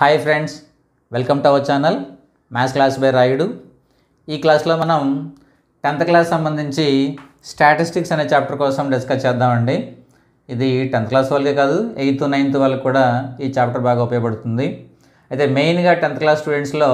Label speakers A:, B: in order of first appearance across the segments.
A: Hi friends, welcome to our channel maths class by Rayudu. ఈ క్లాస్లో మనం 10th క్లాస్ సంబంధించి స్టాటిస్టిక్స్ అనే చాప్టర్ కోసం డిస్కస్ చేద్దామండి. ఇది 10th క్లాస్ వాళ్ళకే కాదు, 8th 9th వాళ్ళకి కూడా ఈ చాప్టర్ బాగా ఉపయోగపడుతుంది. అయితే మెయిన్గా 10th క్లాస్ స్టూడెంట్స్లో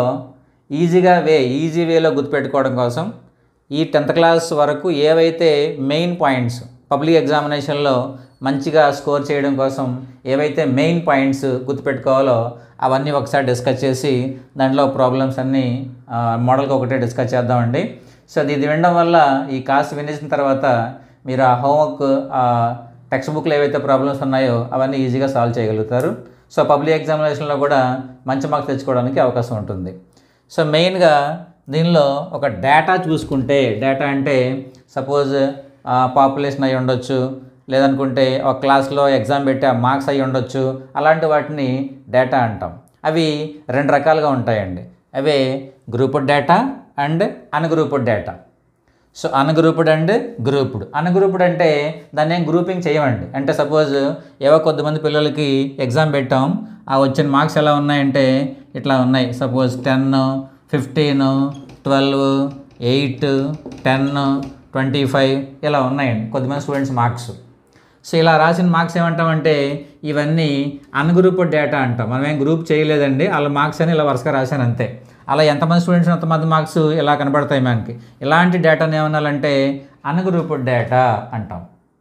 A: ఈజీ వేలో గుర్తుపెట్టుకోవడం కోసం ఈ 10th క్లాస్ వరకు ఏవైతే మెయిన్ పాయింట్స్ పబ్లిక్ ఎగ్జామినేషన్లో మంచిగా స్కోర్ చేయడం కోసం ఏవైతే మెయిన్ పాయింట్స్ గుర్తుపెట్టుకోవాలో అవన్నీ ఒకసారి డిస్కస్ చేసి దాంట్లో ప్రాబ్లమ్స్ అన్నీ మోడల్కి ఒకటే డిస్కస్ చేద్దామండి. సో ఇది వినడం వల్ల ఈ క్లాస్ వినేసిన తర్వాత మీరు ఆ హోంవర్క్ టెక్స్ట్ బుక్లో ఏవైతే ప్రాబ్లమ్స్ ఉన్నాయో అవన్నీ ఈజీగా సాల్వ్ చేయగలుగుతారు. సో పబ్లిక్ ఎగ్జామినేషన్లో కూడా మంచి మార్క్స్ తెచ్చుకోవడానికి అవకాశం ఉంటుంది. సో మెయిన్గా దీనిలో ఒక డేటా చూసుకుంటే, డేటా అంటే సపోజ్ పాపులేషన్ అయి ఉండొచ్చు, లేదనుకుంటే ఒక క్లాస్లో ఎగ్జామ్ పెట్టి ఆ మార్క్స్ అయి ఉండొచ్చు. అలాంటి వాటిని డేటా అంటాం. అవి రెండు రకాలుగా ఉంటాయండి. అవే grouped data and ungrouped data. So ungrouped and grouped. Ungrouped అంటే దాన్ని ఏం గ్రూపింగ్ చేయమండి. అంటే సపోజ్ ఏవో కొద్దిమంది పిల్లలకి ఎగ్జామ్ పెట్టాం, ఆ వచ్చిన మార్క్స్ ఎలా ఉన్నాయంటే ఇట్లా ఉన్నాయి. సపోజ్ 10, 15, 12, 8, 10, 25 ఇలా ఉన్నాయండి కొద్దిమంది స్టూడెంట్స్ మార్క్స్. సో ఇలా రాసిన మార్క్స్ ఏమంటామంటే ఇవన్నీ అన్గ్రూప్డ్ డేటా అంటాం. మనం ఏం గ్రూప్ చేయలేదండి, వాళ్ళ మార్క్స్ అని ఇలా వరుసగా రాశాను అంతే. అలా ఎంతమంది స్టూడెంట్స్ అంతమంది మార్క్స్ ఇలా కనబడతాయి మనకి. ఇలాంటి డేటాని ఏమనాలంటే అన్గ్రూప్డ్ డేటా అంటాం.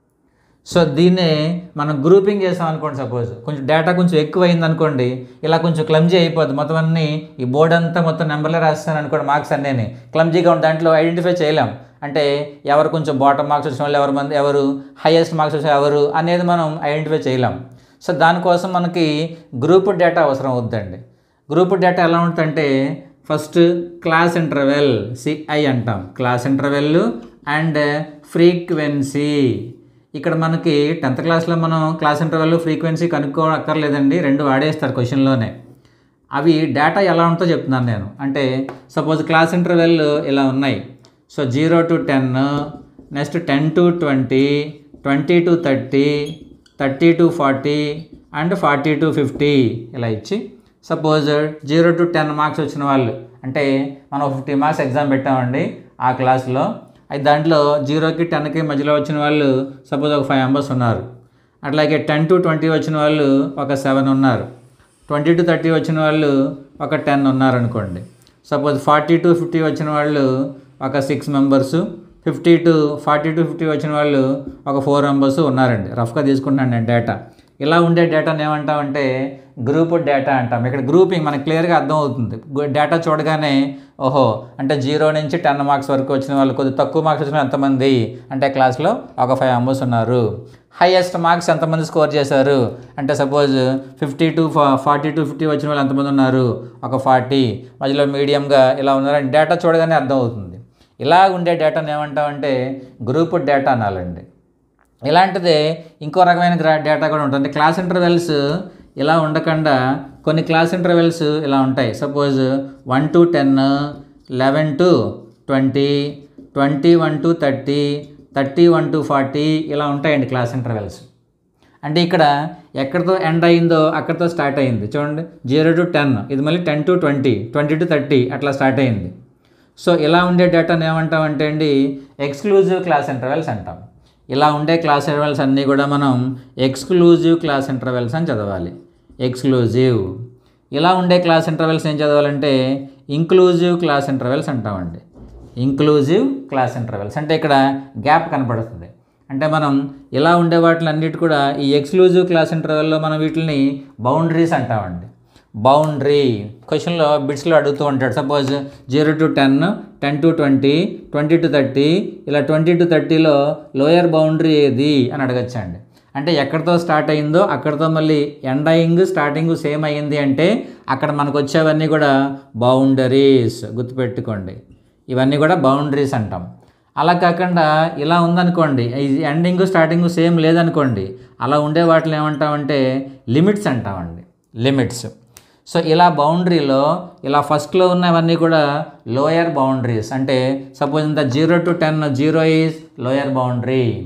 A: సో దీన్ని మనం గ్రూపింగ్ చేసాం అనుకోండి. సపోజ్ కొంచెం డేటా కొంచెం ఎక్కువైంది అనుకోండి, ఇలా కొంచెం క్లమ్జీ అయిపోద్ది. మొత్తం అన్నీ ఈ బోర్డు అంతా మొత్తం నెంబర్లే రాస్తాను అనుకోండి, మార్క్స్ అన్నీ క్లమ్జీగా ఉండి దాంట్లో ఐడెంటిఫై చేయలేం. అంటే ఎవరు కొంచెం బాటమ్ మార్క్స్ వచ్చిన వాళ్ళు, ఎవరు హైయెస్ట్ మార్క్స్ వచ్చే ఎవరు అనేది మనం ఐడెంటిఫై చేయలేం. సో దానికోసం మనకి గ్రూప్డ్ డేటా అవసరం అవుతుందండి. గ్రూప్డ్ డేటా ఎలా ఉంటుందంటే ఫస్ట్ క్లాస్ ఇంటర్వెల్ సిఐ అంటాం, క్లాస్ ఇంటర్వెల్ అండ్ ఫ్రీక్వెన్సీ. ఇక్కడ మనకి 10th క్లాస్లో మనం క్లాస్ ఇంటర్వెల్ ఫ్రీక్వెన్సీ కనుక్కోక్కర్లేదండి, రెండు వాడేస్తారు క్వశ్చన్లోనే. అవి డేటా ఎలా ఉంటుందో చెప్తున్నాను నేను. అంటే సపోజ్ క్లాస్ ఇంటర్వెల్ ఇలా ఉన్నాయి. So 0 to 10, next 10 to 20, 20 to 30, 30 to 40 and 40 to 50 ఇలా ఇచ్చి సపోజ్ 0 to 10 మార్క్స్ వచ్చిన వాళ్ళు, అంటే మనం 50 మార్క్స్ ఎగ్జామ్ పెట్టామండి ఆ క్లాస్లో. అయితే దాంట్లో 0కి 10కి మధ్యలో వచ్చిన వాళ్ళు సపోజ్ ఒక 5 మెంబర్స్ ఉన్నారు. అట్లాగే 10 to 20 వచ్చిన వాళ్ళు ఒక 7 ఉన్నారు. 20 to 30 వచ్చిన వాళ్ళు ఒక 10 ఉన్నారు అనుకోండి. సపోజ్ 40 to 50 వచ్చిన వాళ్ళు ఒక 6 మెంబర్సు, 40 to 50 వచ్చిన వాళ్ళు ఒక 4 మెంబర్స్ ఉన్నారండి. రఫ్గా తీసుకుంటున్నాను నేను డేటా. ఇలా ఉండే డేటాని ఏమంటామంటే గ్రూప్డ్ డేటా అంటాం. ఇక్కడ గ్రూపింగ్ మనకు క్లియర్గా అర్థం అవుతుంది. డేటా చూడగానే ఓహో అంటే 0 నుంచి 10 మార్క్స్ వరకు వచ్చిన వాళ్ళు, కొద్ది తక్కువ మార్క్స్ వచ్చిన ఎంతమంది అంటే క్లాస్లో ఒక 5 మెంబర్స్ ఉన్నారు. హైయెస్ట్ మార్క్స్ ఎంతమంది స్కోర్ చేశారు అంటే సపోజ్ 40 to 50 వచ్చిన వాళ్ళు ఎంతమంది ఉన్నారు, ఒక 40. మధ్యలో మీడియంగా ఇలా ఉన్నారని డేటా చూడగానే అర్థం అవుతుంది. ఇలా ఉండే డేటాని ఏమంటామంటే గ్రూప్డ్ డేటా అనాలండి. ఇలాంటిదే ఇంకో రకమైన డేటా కూడా ఉంటుంది. క్లాస్ ఇంటర్వెల్స్ ఇలా ఉండకుండా కొన్ని క్లాస్ ఇంటర్వెల్స్ ఇలా ఉంటాయి. Suppose 1 to 10, 11 to 20, 21 to 30, 31 to 40 ఇలా ఉంటాయండి క్లాస్ ఇంటర్వెల్స్. అంటే ఇక్కడ ఎక్కడితో ఎండ్ అయిందో అక్కడితో స్టార్ట్ అయింది. చూడండి 0 to 10, ఇది మళ్ళీ 10 to 20, 20 to 30 అట్లా స్టార్ట్ అయింది. సో ఇలా ఉండే డేటాను ఏమంటామంటే అండి ఎక్స్క్లూజివ్ క్లాస్ ఇంటర్వెల్స్ అంటాం. ఇలా ఉండే క్లాస్ ఇంటర్వెల్స్ అన్నీ కూడా మనం ఎక్స్క్లూజివ్ క్లాస్ ఇంటర్వెల్స్ అని చదవాలి. ఎక్స్క్లూజివ్. ఇలా ఉండే క్లాస్ ఇంటర్వెల్స్ ఏం చదవాలంటే ఇంక్లూజివ్ క్లాస్ ఇంటర్వెల్స్ అంటామండి. ఇంక్లూజివ్ క్లాస్ ఇంటర్వెల్స్ అంటే ఇక్కడ గ్యాప్ కనపడుతుంది. అంటే మనం ఇలా ఉండే వాటిలన్నిటి కూడా ఈ ఎక్స్క్లూజివ్ క్లాస్ ఇంటర్వెల్లో మనం వీటిని బౌండరీస్ అంటామండి. బౌండరీ క్వశ్చన్లో బిట్స్లో అడుగుతూ ఉంటాడు. సపోజ్ 0 to 10, 10 to 20, 20 to 30 ఇలా 20 to 30లో లోయర్ బౌండరీ ఏది అని అడగచ్చండి. అంటే ఎక్కడితో స్టార్ట్ అయిందో అక్కడితో మళ్ళీ ఎండింగ్ స్టార్టింగ్ సేమ్ అయ్యింది అంటే అక్కడ మనకు వచ్చేవన్నీ కూడా బౌండరీస్. గుర్తుపెట్టుకోండి, ఇవన్నీ కూడా బౌండరీస్ అంటాం. అలా కాకుండా ఇలా ఉందనుకోండి, ఎండింగ్ స్టార్టింగ్ సేమ్ లేదనుకోండి, అలా ఉండే వాటిని ఏమంటామంటే లిమిట్స్ అంటామండి. లిమిట్స్. సో ఇలా బౌండరీలో ఇలా ఫస్ట్లో ఉన్నవన్నీ కూడా లోయర్ బౌండరీస్. అంటే సపోజ్ ఇంత 0 to 10, 0 is lower boundary,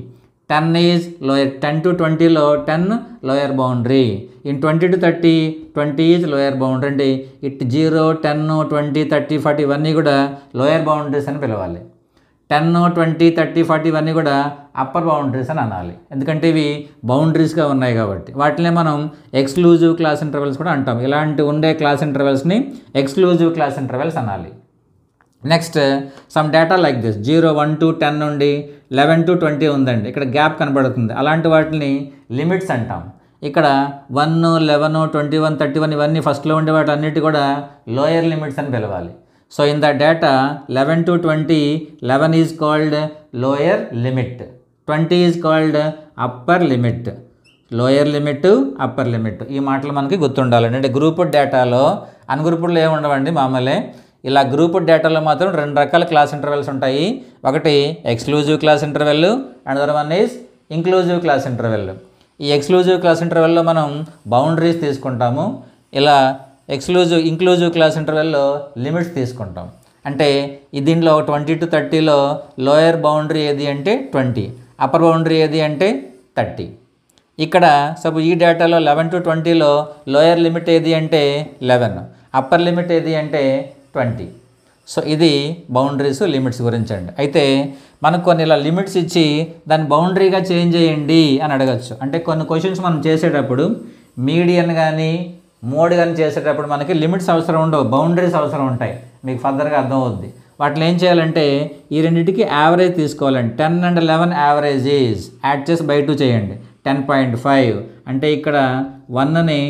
A: 10 is lower, 10 to 20లో 10 lower boundary, in 20 to 30 20 is lower boundary. అంటే ఇట్ 0, 10, 20, 30, 40 ఇవన్నీ కూడా లోయర్ బౌండరీస్ అని పిలవాలి. 10, 20, 30, 40 ఇవన్నీ కూడా అప్పర్ బౌండరీస్ అని అనాలి. ఎందుకంటే ఇవి బౌండరీస్గా ఉన్నాయి కాబట్టి. వాటినే మనం ఎక్స్క్లూజివ్ క్లాస్ ఇంటర్వెల్స్ కూడా అంటాం. ఇలాంటి ఉండే క్లాస్ ఇంటర్వెల్స్ని ఎక్స్క్లూజివ్ క్లాస్ ఇంటర్వెల్స్ అనాలి. Next some data like this 0, 1 to 10 నుండి 11 to 20 ఉందండి. ఇక్కడ గ్యాప్ కనబడుతుంది. అలాంటి వాటిని లిమిట్స్ అంటాం. ఇక్కడ 1, 11, 21, 31 ఇవన్నీ ఫస్ట్లో ఉండే వాటి అన్నిటి కూడా లోయర్ లిమిట్స్ అని పిలవాలి. So in the data 11 to 20, 11 is called lower limit, 20 is called upper limit. Lower limit, upper limit ఈ మాటలు మనకి గుర్తుండాలండి. అంటే గ్రూప్డ్ డేటాలో అన్గ్రూప్డ్లో ఏమి ఉండవండి, మామూలే. ఇలా గ్రూప్డ్ డేటాలో మాత్రం 2 రకాల క్లాస్ ఇంటర్వెల్స్ ఉంటాయి. ఒకటి exclusive class interval, another one is inclusive class interval. ఈ ఎక్స్క్లూజివ్ క్లాస్ ఇంటర్వెల్లో మనం బౌండరీస్ తీసుకుంటాము. ఇలా ఇంక్లూజివ్ క్లాస్ ఇంటర్వెల్లో లిమిట్స్ తీసుకుంటాం. అంటే దీంట్లో 20 to 30లో లోయర్ బౌండరీ ఏది అంటే 20, అప్పర్ బౌండరీ ఏది అంటే 30. ఇక్కడ సపోజ్ ఈ డేటాలో 11 to 20లో లోయర్ లిమిట్ ఏది అంటే 11, అప్పర్ లిమిట్ ఏది అంటే 20. సో ఇది బౌండరీస్, లిమిట్స్ గురించి అండి. అయితే మనకు కొన్ని ఇలా లిమిట్స్ ఇచ్చి దాన్ని బౌండరీగా చేంజ్ చేయండి అని అడగచ్చు. అంటే కొన్ని క్వశ్చన్స్ మనం చేసేటప్పుడు మీడియన్ కానీ మోడ్ కానీ చేసేటప్పుడు మనకి లిమిట్స్ అవసరం ఉండవు, బౌండరీస్ అవసరం ఉంటాయి. మీకు ఫర్దర్గా అర్థమవుద్ది. వాటిని ఏం చేయాలంటే ఈ రెండింటికి యావరేజ్ తీసుకోవాలండి. 10 and 11 యావరేజ్ ఈజ్ యాడ్ చేసి బై 2 చేయండి, 10.5. అంటే ఇక్కడ 1ని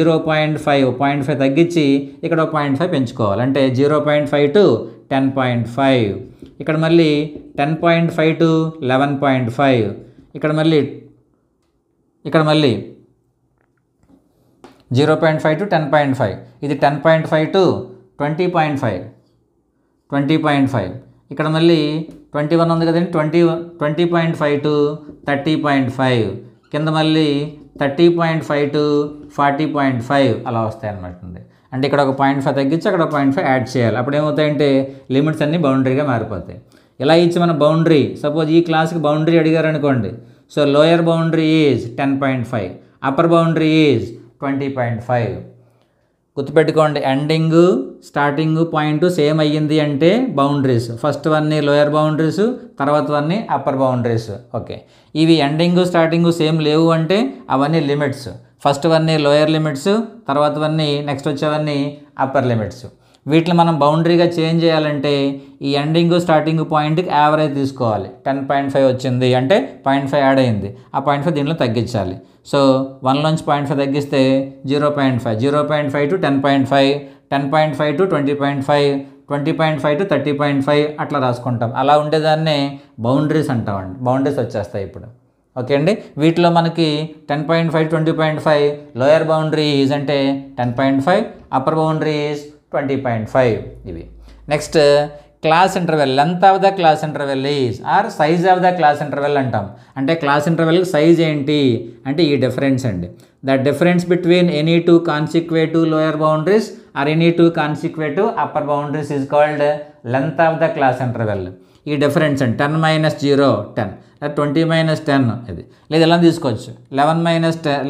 A: 0.5 తగ్గించి ఇక్కడ 0.5 పెంచుకోవాలి. అంటే 0.5 to 10.5. ఇక్కడ మళ్ళీ 10.5 to 11.5. ఇక్కడ మళ్ళీ 0.5 to 10.5. ఇది 10.5 to 20.5. ఇక్కడ మళ్ళీ 21 ఉంది కదండి, 20.5 to 30.5. కింద మళ్ళీ 30.5 to 40.5 అలా వస్తాయి అన్నమాట. అంటే ఇక్కడ ఒక 0.5 తగ్గించి అక్కడ 0.5 యాడ్ చేయాలి. అప్పుడు ఏమవుతాయంటే లిమిట్స్ అన్నీ బౌండరీగా మారిపోతాయి. ఇలా ఇచ్చి మన బౌండరీ, సపోజ్ ఈ క్లాస్కి బౌండరీ అడిగారు అనుకోండి. So lower boundary is 10.5, upper boundary is 20.5. గుర్తుపెట్టుకోండి, ఎండింగ్ స్టార్టింగ్ పాయింట్ సేమ్ అయ్యింది అంటే బౌండరీస్. ఫస్ట్ వన్ని లోయర్ బౌండరీస్, తర్వాత వన్ని అప్పర్ బౌండరీస్. ఓకే, ఇవి ఎండింగ్ స్టార్టింగ్ సేమ్ లేవు అంటే అవన్నీ లిమిట్స్. ఫస్ట్ వన్ని లోయర్ లిమిట్స్, తర్వాత వన్ని నెక్స్ట్ వచ్చేవన్నీ అప్పర్ లిమిట్స్. వీటిని మనం బౌండరీగా చేంజ్ చేయాలంటే ఈ ఎండింగ్ స్టార్టింగ్ పాయింట్కి యావరేజ్ తీసుకోవాలి. 10.5 వచ్చింది అంటే 0.5 యాడ్ అయింది, ఆ 0.5 దీంట్లో తగ్గించాలి. సో 1లోంచి 0.5 తగ్గిస్తే 0.5, 0.5 to 10.5, 10.5 to 20.5, 20.5 to 30.5 అట్లా రాసుకుంటాం. అలా ఉండేదాన్నే బౌండరీస్ అంటామండి. బౌండరీస్ వచ్చేస్తాయి ఇప్పుడు. ఓకే అండి, వీటిలో మనకి 10.5, 20.5 లోయర్ బౌండరీ ఈజ్ అంటే 10.5, అప్పర్ బౌండరీ ఈజ్ 20.5. ఇవి. Next class interval, length of the class interval is or size of the class interval అంటాం. అంటే క్లాస్ ఇంటర్వెల్కి సైజ్ ఏంటి అంటే ఈ డిఫరెన్స్ అండి. The difference between any two consecutive lower boundaries or any two consecutive upper boundaries is called length of the class interval. ఈ difference అండి 10 - 0 10, 20 - 10 ఇది. లేదా ఎలా తీసుకోవచ్చు 11 -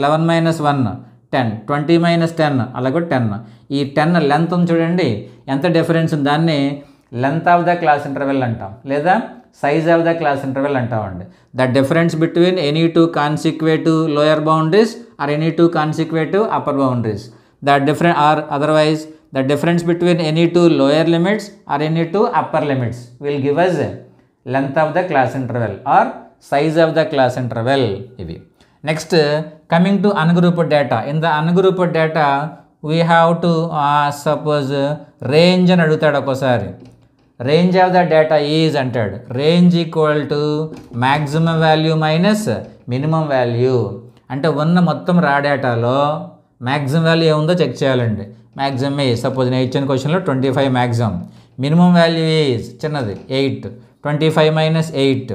A: 1 10, 20 - 10 అలాగే 10. ఈ 10 లెంత్ ఉంది చూడండి, ఎంత డిఫరెన్స్ ఉంది, దాన్ని length of the class interval అంటాం, లేదా size of the class interval అంటామండి. The difference between any two consecutive lower boundaries or any two consecutive upper boundaries. The difference or otherwise the difference between any two lower limits or any two upper limits will give us length of the class interval or size of the class interval. ఇవి. Next coming to ungrouped data. In the ungrouped data we have to suppose range అని అడుగుతాడు ఒక్కోసారి. Range of the data is అంటాడు. Range equal to maximum value minus minimum value. అంటే ఉన్న మొత్తం raw డేటాలో maximum value ఏముందో చెక్ చేయాలండి. మ్యాక్సిమం ఈజ్ సపోజ్ నేను ఇచ్చిన క్వశ్చన్లో 25 మ్యాక్సిమం. మినిమం వాల్యూ ఈజ్ చిన్నది 8, 25 - 8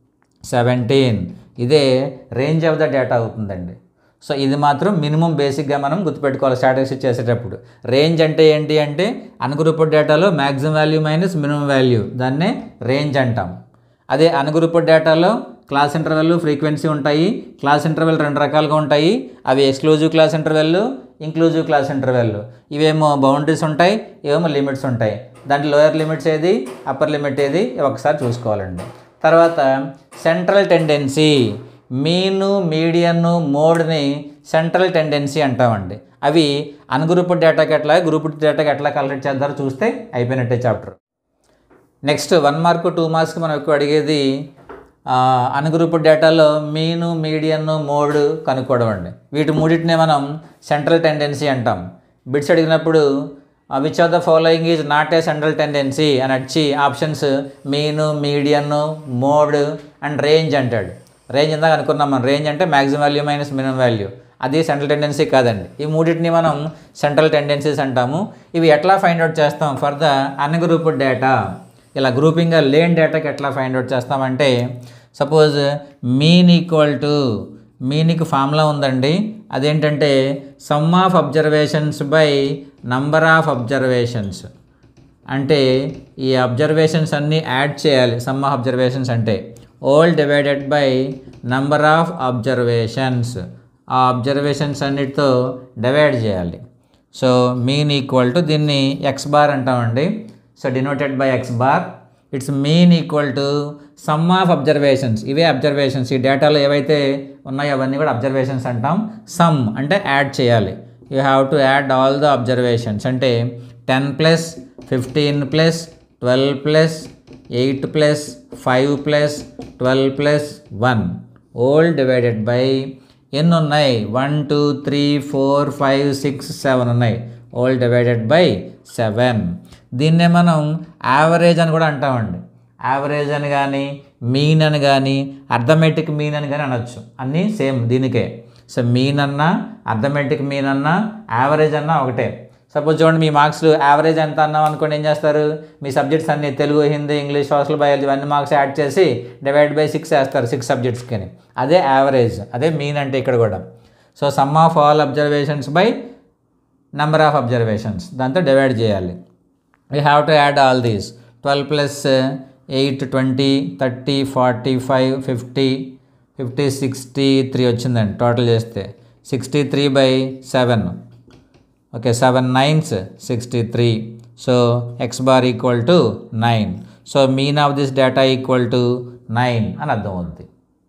A: 17. ఇదే రేంజ్ ఆఫ్ ద డేటా అవుతుందండి. సో ఇది మాత్రం మినిమం బేసిక్గా మనం గుర్తుపెట్టుకోవాలి స్టాటిస్టిక్స్ చేసేటప్పుడు. రేంజ్ అంటే ఏంటి అంటే అన్గ్రూప్డ్ డేటాలో maximum value minus minimum value, దాన్నే రేంజ్ అంటాం. అదే అన్గ్రూప్డ్ డేటాలో క్లాస్ ఇంటర్వెల్, ఫ్రీక్వెన్సీ ఉంటాయి. క్లాస్ ఇంటర్వెల్ 2 రకాలుగా ఉంటాయి. అవి exclusive class interval, inclusive class interval. ఇవేమో బౌండరీస్ ఉంటాయి, ఇవేమో లిమిట్స్ ఉంటాయి. దాంట్లో లోయర్ లిమిట్స్ ఏది, అప్పర్ లిమిట్ ఏది ఒకసారి చూసుకోవాలండి. తర్వాత సెంట్రల్ టెండెన్సీ, మీను, మీడియన్, మోడ్ని సెంట్రల్ టెండెన్సీ అంటామండి. అవి అన్గ్రూప్డ్ డేటాకి ఎట్లా, గ్రూప్డ్ డేటాకి ఎట్లా కలెక్ట్ చేద్దారో చూస్తే అయిపోయినట్టే చాప్టర్. నెక్స్ట్ 1 మార్క్ 2 మార్క్స్కి మనం ఎక్కువ అడిగేది అన్గ్రూప్డ్ డేటాలో మీను, మీడియన్, మోడ్ కనుక్కోవడం అండి. వీటి మూడింటినే మనం సెంట్రల్ టెండెన్సీ అంటాం. బిట్స్ అడిగినప్పుడు which of the following is not a central tendency అని వచ్చి options mean, median, mode and range అంటాడు. రేంజ్ ఇందాక అనుకున్నాం మనం. రేంజ్ అంటే maximum value minus minimum value, అది సెంట్రల్ టెండెన్సీ కాదండి. ఈ మూడింటిని మనం సెంట్రల్ టెండెన్సీస్ అంటాము. ఇవి ఎట్లా ఫైండ్ అవుట్ చేస్తాం ఫర్ ద అన్గ్రూప్డ్ డేటా, ఇలా గ్రూపింగ్గా లేని డేటాకి ఎట్లా ఫైండ్ అవుట్ చేస్తామంటే, suppose mean equal to, మీన్కి formula ఉందండి. అదేంటంటే sum of observations by number of observations. అంటే ఈ అబ్జర్వేషన్స్ అన్నీ యాడ్ చేయాలి. సమ్ ఆఫ్ అబ్జర్వేషన్స్ అంటే whole divided by number of observations. ఆ అబ్జర్వేషన్స్ అన్నిటితో డివైడ్ చేయాలి. సో మీన్ ఈక్వల్ టు, దీన్ని ఎక్స్ బార్ అంటామండి. So denoted by x bar. It's mean equal to sum of observations. ఇవే observations, ఈ డేటాలో ఏవైతే ఉన్నాయో అవన్నీ కూడా అబ్జర్వేషన్స్ అంటాం. సమ్ అంటే యాడ్ చేయాలి. You have to add all the observations. అంటే 10 plus 15 plus 12 plus 8 plus 5 plus 12 plus 1 whole divided by ఎన్ని ఉన్నాయి, 1 2 3 4 5 6 7 ఉన్నాయి. Whole divided by 7. దీన్నే మనం యావరేజ్ అని కూడా అంటామండి. యావరేజ్ అని కానీ, మీన్ అని కానీ, అర్థమెటిక్ మీన్ అని కానీ అనొచ్చు. అన్నీ సేమ్ దీనికే. సో మీన్ అన్నా, అర్థమెటిక్ మీన్ అన్నా, యావరేజ్ అన్నా ఒకటే. సపోజ్ చూడండి, మీ మార్క్స్ యావరేజ్ ఎంత అన్నాం అనుకోండి, ఏం చేస్తారు, మీ సబ్జెక్ట్స్ అన్నీ Telugu, Hindi, English, social, biology ఇవన్నీ మార్క్స్ యాడ్ చేసి డివైడ్ బై 6 వేస్తారు 6 సబ్జెక్ట్స్కి. అదే యావరేజ్, అదే మీన్ అంటే ఇక్కడ కూడా. So sum of all observations by number of observations, దాంతో డివైడ్ చేయాలి. We have to add all these. 12 plus 8 20 30 45 50 50 63 వచ్చిందండి టోటల్ చేస్తే. 63 by 7. Okay, 7 9s 63. So x bar equal to 9. So mean of this data equal to 9 అని అర్థం అవుతుంది.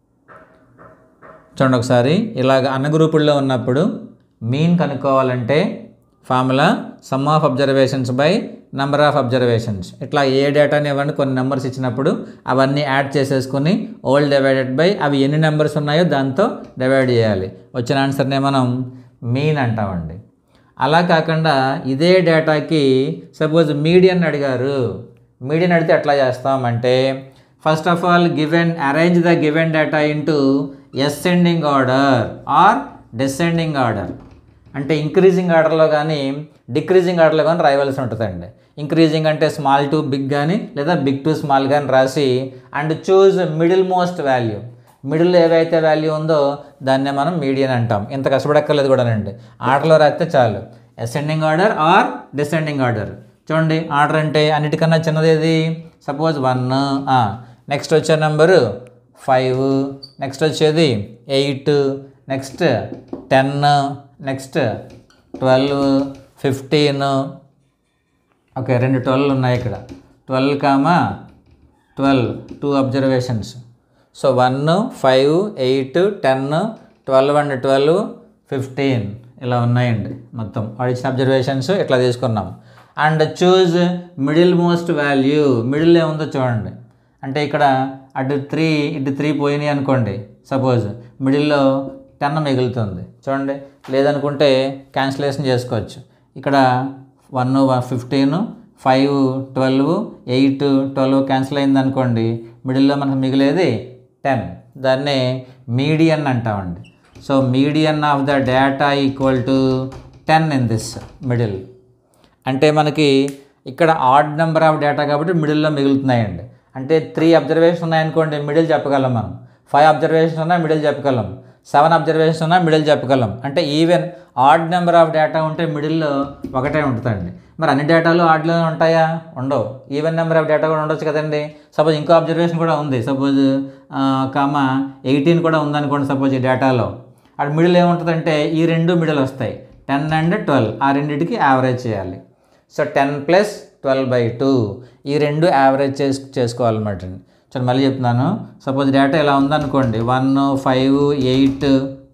A: చూడండి ఒకసారి, ఇలాగ అన్గ్రూపుల్లో ఉన్నప్పుడు మీన్ కనుక్కోవాలంటే formula sum of observations by number of observations. ఇట్లా ఏ డేటాని ఇవ్వండి, కొన్ని నెంబర్స్ ఇచ్చినప్పుడు అవన్నీ యాడ్ చేసేసుకుని ఓల్ డివైడెడ్ బై అవి ఎన్ని నెంబర్స్ ఉన్నాయో దాంతో డివైడ్ చేయాలి. వచ్చిన ఆన్సర్నే మనం మీన్ అంటామండి. అలా కాకుండా ఇదే డేటాకి సపోజ్ మీడియన్ అడిగారు. మీడియన్ అడిగితే ఎట్లా చేస్తామంటే, first of all given arrange the given data into ascending order or descending order. అంటే ఇంక్రీజింగ్ ఆర్డర్లో కానీ డిక్రీజింగ్ ఆర్డర్లో కానీ రాయవలసి ఉంటుందండి. ఇంక్రీజింగ్ అంటే స్మాల్ టు బిగ్ కానీ, లేదా బిగ్ టు స్మాల్ కానీ రాసి and choose middle most value. మిడిల్లో ఏవైతే వాల్యూ ఉందో దాన్నే మనం మీడియన్ అంటాం. ఇంత కష్టపడక్కర్లేదు కూడానండి, ఆర్డర్లో రాస్తే చాలు. Ascending order or descending order. చూడండి, ఆర్డర్ అంటే అన్నిటికన్నా చిన్నది ఏది, సపోజ్ 1, నెక్స్ట్ వచ్చే నెంబరు 5, నెక్స్ట్ వచ్చేది 8, నెక్స్ట్ 10, నెక్స్ట్ 12, 15. ఓకే, 2 12 ఉన్నాయి ఇక్కడ. 12, 12 2 అబ్జర్వేషన్స్. సో 1 5 8 10 12 అండ్ 12 15 ఇలా ఉన్నాయండి మొత్తం. వాడు ఇచ్చిన అబ్జర్వేషన్స్ ఇట్లా తీసుకున్నాం. And choose middle most value. Middle ఏముందో చూడండి. అంటే ఇక్కడ అటు 3 ఇటు 3 పోయినాయి అనుకోండి, సపోజ్ మిడిల్లో 10 మిగులుతుంది చూడండి. లేదనుకుంటే క్యాన్సిలేషన్ చేసుకోవచ్చు. ఇక్కడ 1 15 5 12 8 12 క్యాన్సిల్ అయింది అనుకోండి, మిడిల్లో మనకు మిగిలేది 10. దాన్నే మీడియన్ అంటామండి. So median of the data equal to 10 in this middle. అంటే మనకి ఇక్కడ ఆడ్ నెంబర్ ఆఫ్ డేటా కాబట్టి మిడిల్లో మిగులుతున్నాయండి. అంటే 3 అబ్జర్వేషన్ ఉన్నాయనుకోండి, మిడిల్ చెప్పగలం మనం. 5 అబ్జర్వేషన్ ఉన్నా మిడిల్ చెప్పగలం. 7 అబ్జర్వేషన్స్ ఉన్నా మిడిల్ చెప్పగలం. అంటే even odd number of data ఉంటే మిడిల్లో ఒకటే ఉంటుందండి. మరి అన్ని డేటాలు ఆడ్లో ఉంటాయా? ఉండవు. ఈవెన్ నెంబర్ ఆఫ్ డేటా కూడా ఉండొచ్చు కదండి. సపోజ్ ఇంకో అబ్జర్వేషన్ కూడా ఉంది. సపోజ్ 18 కూడా ఉందనుకోండి. సపోజ్ ఈ డేటాలో అక్కడ మిడిల్ ఏముంటుందంటే ఈ రెండు మిడిల్ వస్తాయి, 10 అండ్ 12. ఆ రెండింటికి యావరేజ్ చేయాలి. సో 10 + 12/2 ఈ రెండు యావరేజ్ చేసుకోవాలన్నమాట. చూడండి మళ్ళీ చెప్తున్నాను. సపోజ్ డేటా ఇలా ఉందనుకోండి, 1, 5, 8,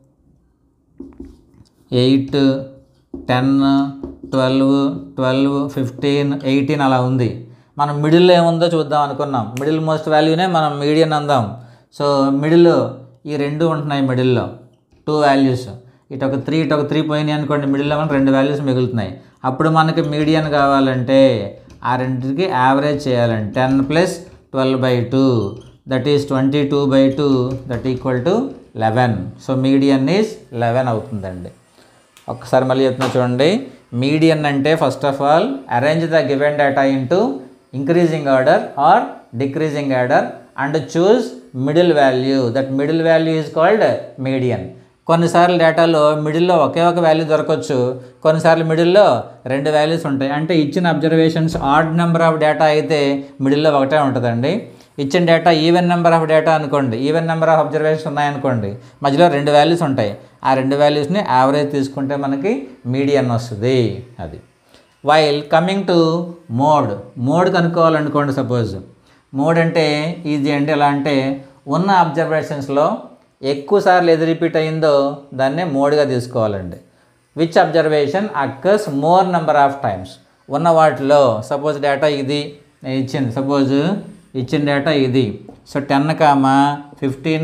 A: 10, 12, 15, 18 అలా ఉంది. మనం మిడిల్లో ఏముందో చూద్దాం అనుకున్నాం. మిడిల్ మోస్ట్ వాల్యూనే మనం మీడియన్ అందాం. సో మిడిల్లో ఈ రెండు ఉంటున్నాయి. మిడిల్లో 2 వాల్యూస్, ఇటు ఒక 3, ఇటు ఒక 3 పోయినాయి అనుకోండి. మిడిల్లో మనకు 2 వాల్యూస్ మిగులుతున్నాయి. అప్పుడు మనకి మీడియన్ కావాలంటే ఆ రెండింటికి యావరేజ్ చేయాలండి. 10 + 12/2 that is 22/2 that equal to 11. So median is 11 అవుతుందండి. ఒక్కసారి మళ్ళీ చెప్తున్నా చూడండి. మీడియన్ అంటే first of all arrange the given data into increasing order or decreasing order and choose middle value. That middle value is called median. కొన్నిసార్లు డేటాలో మిడిల్లో ఒకే ఒక వాల్యూ దొరకవచ్చు, కొన్నిసార్లు మిడిల్లో 2 వాల్యూస్ ఉంటాయి. అంటే ఇచ్చిన observations odd number of data అయితే మిడిల్లో ఒకటే ఉంటుందండి. ఇచ్చిన data even number of data అనుకోండి, ఈవెన్ నెంబర్ ఆఫ్ అబ్జర్వేషన్స్ ఉన్నాయనుకోండి, మధ్యలో 2 వాల్యూస్ ఉంటాయి. ఆ 2 వాల్యూస్ని యావరేజ్ తీసుకుంటే మనకి మీడియన్ వస్తుంది. అది వైల్ కమింగ్ టు మోడ్ కనుక్కోవాలనుకోండి. సపోజ్ మోడ్ అంటే ఈజీ అంటే ఎలా అంటే ఉన్న అబ్జర్వేషన్స్లో ఎక్కువ సార్లు ఏది రిపీట్ అయిందో దాన్నే మోడ్గా తీసుకోవాలండి. Which observation occurs more number of times. ఉన్న వాటిలో సపోజ్ డేటా ఇది ఇచ్చింది. సపోజ్ ఇచ్చిన డేటా ఇది. సో 10, 15,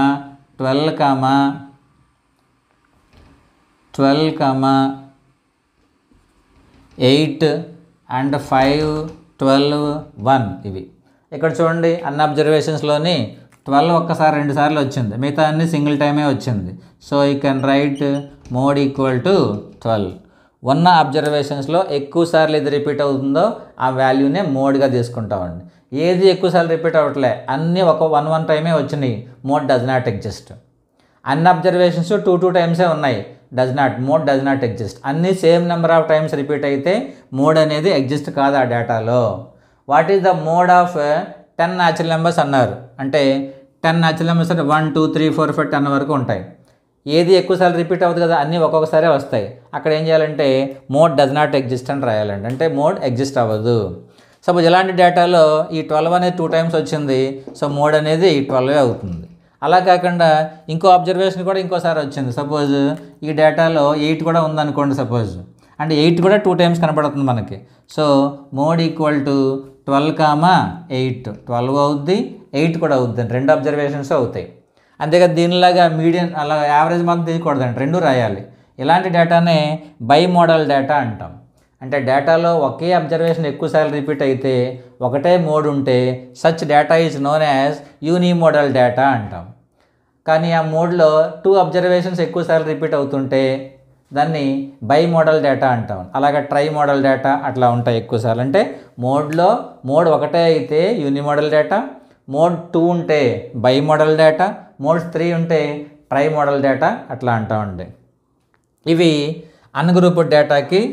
A: 12, 8 and 5, 12, 1 ఇవి. ఇక్కడ చూడండి అన్ని అబ్జర్వేషన్స్లోని 12 ఒక్కసారి 2 సార్లు వచ్చింది, మిగతా అన్ని సింగిల్ టైమే వచ్చింది. So you can write mode equal to 12. ఉన్న అబ్జర్వేషన్స్లో ఎక్కువ సార్లు ఏది రిపీట్ అవుతుందో ఆ వాల్యూనే మోడ్గా తీసుకుంటామండి. ఏది ఎక్కువసార్లు రిపీట్ అవ్వట్లే, అన్నీ ఒక 1 టైమే వచ్చినాయి, మోడ్ డస్ నాట్ ఎగ్జిస్ట్. అన్ని అబ్జర్వేషన్స్ 2 టైమ్సే ఉన్నాయి, మోడ్ డస్ నాట్ ఎగ్జిస్ట్. అన్నీ same number of times repeat అయితే మోడ్ అనేది ఎగ్జిస్ట్ కాదు ఆ డేటాలో. What is the mode of 10 natural numbers అన్నారు అంటే 10 న్యాచురల్ నెంబర్స్ అంటే 1, 2, 3, 4, 5, 10 వరకు ఉంటాయి. ఏది ఎక్కువసార్లు రిపీట్ అవుతుంది కదా, అన్నీ ఒక్కొక్కసారే వస్తాయి. అక్కడ ఏం చేయాలంటే మోడ్ డస్ నాట్ ఎగ్జిస్ట్ అని రాయాలండి. అంటే మోడ్ ఎగ్జిస్ట్ అవ్వదు. సపోజ్ ఇలాంటి డేటాలో ఈ 12 అనేది 2 టైమ్స్ వచ్చింది, సో మోడ్ అనేది 12 అవుతుంది. అలా కాకుండా ఇంకో అబ్జర్వేషన్ కూడా ఇంకోసారి వచ్చింది. సపోజ్ ఈ డేటాలో 8 కూడా ఉందనుకోండి. సపోజ్ అంటే 8 కూడా 2 టైమ్స్ కనపడుతుంది మనకి. సో మోడ్ ఈక్వల్ టు 12, 8 12 అవుద్ది, 8 కూడా అవుద్ది. 2 అబ్జర్వేషన్స్ అవుతాయి. అంతేకాదు దీనిలాగా మీడియన్ అలా యావరేజ్ మాత్రం తీయకూడదండి, 2 రాయాలి. ఇలాంటి డేటానే బై మోడల్ డేటా అంటాం. అంటే డేటాలో ఒకే అబ్జర్వేషన్ ఎక్కువసార్లు రిపీట్ అయితే ఒకటే మోడ్ ఉంటే such data is known as unimodal data అంటాం. కానీ ఆ మోడ్లో 2 అబ్జర్వేషన్స్ ఎక్కువసార్లు రిపీట్ అవుతుంటే దాన్ని బై మోడల్ డేటా అంటాం. అలాగే ట్రై మోడల్ డేటా అట్లా ఉంటాయి ఎక్కువసార్లు. అంటే మోడ్ ఒకటే అయితే యూనిమోడల్ డేటా, మోడ్ 2 ఉంటే బై మోడల్ డేటా, మోడ్ 3 ఉంటే ట్రై మోడల్ డేటా అట్లా అంటామండి. ఇవి అన్గ్రూప్డ్ డేటాకి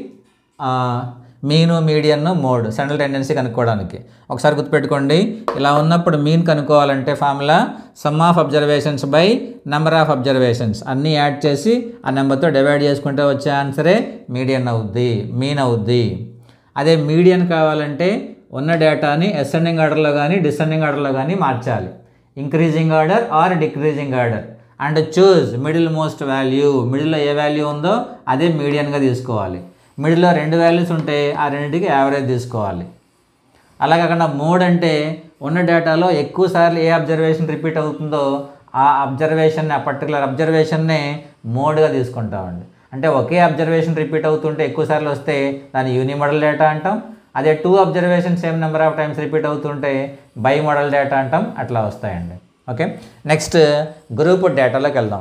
A: మీను, మీడియన్, మోడ్, సెంట్రల్ టెండెన్సీ కనుక్కోవడానికి. ఒకసారి గుర్తుపెట్టుకోండి, ఇలా ఉన్నప్పుడు మీన్ కనుక్కోవాలంటే formula sum of observations by number of observations అన్నీ యాడ్ చేసి ఆ నెంబర్తో డివైడ్ చేసుకుంటే వచ్చే ఆన్సరే మీడియన్ అవుద్ది, మీన్ అవుద్ది. అదే మీడియన్ కావాలంటే ఉన్న డేటాని అసెండింగ్ ఆర్డర్లో కానీ డిసెండింగ్ ఆర్డర్లో కానీ మార్చాలి. Increasing order or decreasing order and choose middle most value. మిడిల్లో ఏ వాల్యూ ఉందో అదే మీడియన్గా తీసుకోవాలి. మిడిల్లో 2 వాల్యూస్ ఉంటే ఆ రెండింటికి యావరేజ్ తీసుకోవాలి. అలా కాకుండా మోడ్ అంటే ఉన్న డేటాలో ఎక్కువ సార్లు ఏ అబ్జర్వేషన్ రిపీట్ అవుతుందో ఆ అబ్జర్వేషన్, ఆ పర్టికులర్ అబ్జర్వేషన్నే మోడ్గా తీసుకుంటామండి. అంటే ఒకే అబ్జర్వేషన్ రిపీట్ అవుతుంటే ఎక్కువ సార్లు వస్తే దాన్ని యూనిమోడల్ డేటా అంటాం. అదే 2 observation same number of times repeat అవుతుంటే బై మోడల్ డేటా అంటాం. అట్లా వస్తాయండి. ఓకే, నెక్స్ట్ గ్రూప్ డేటాలోకి వెళ్దాం.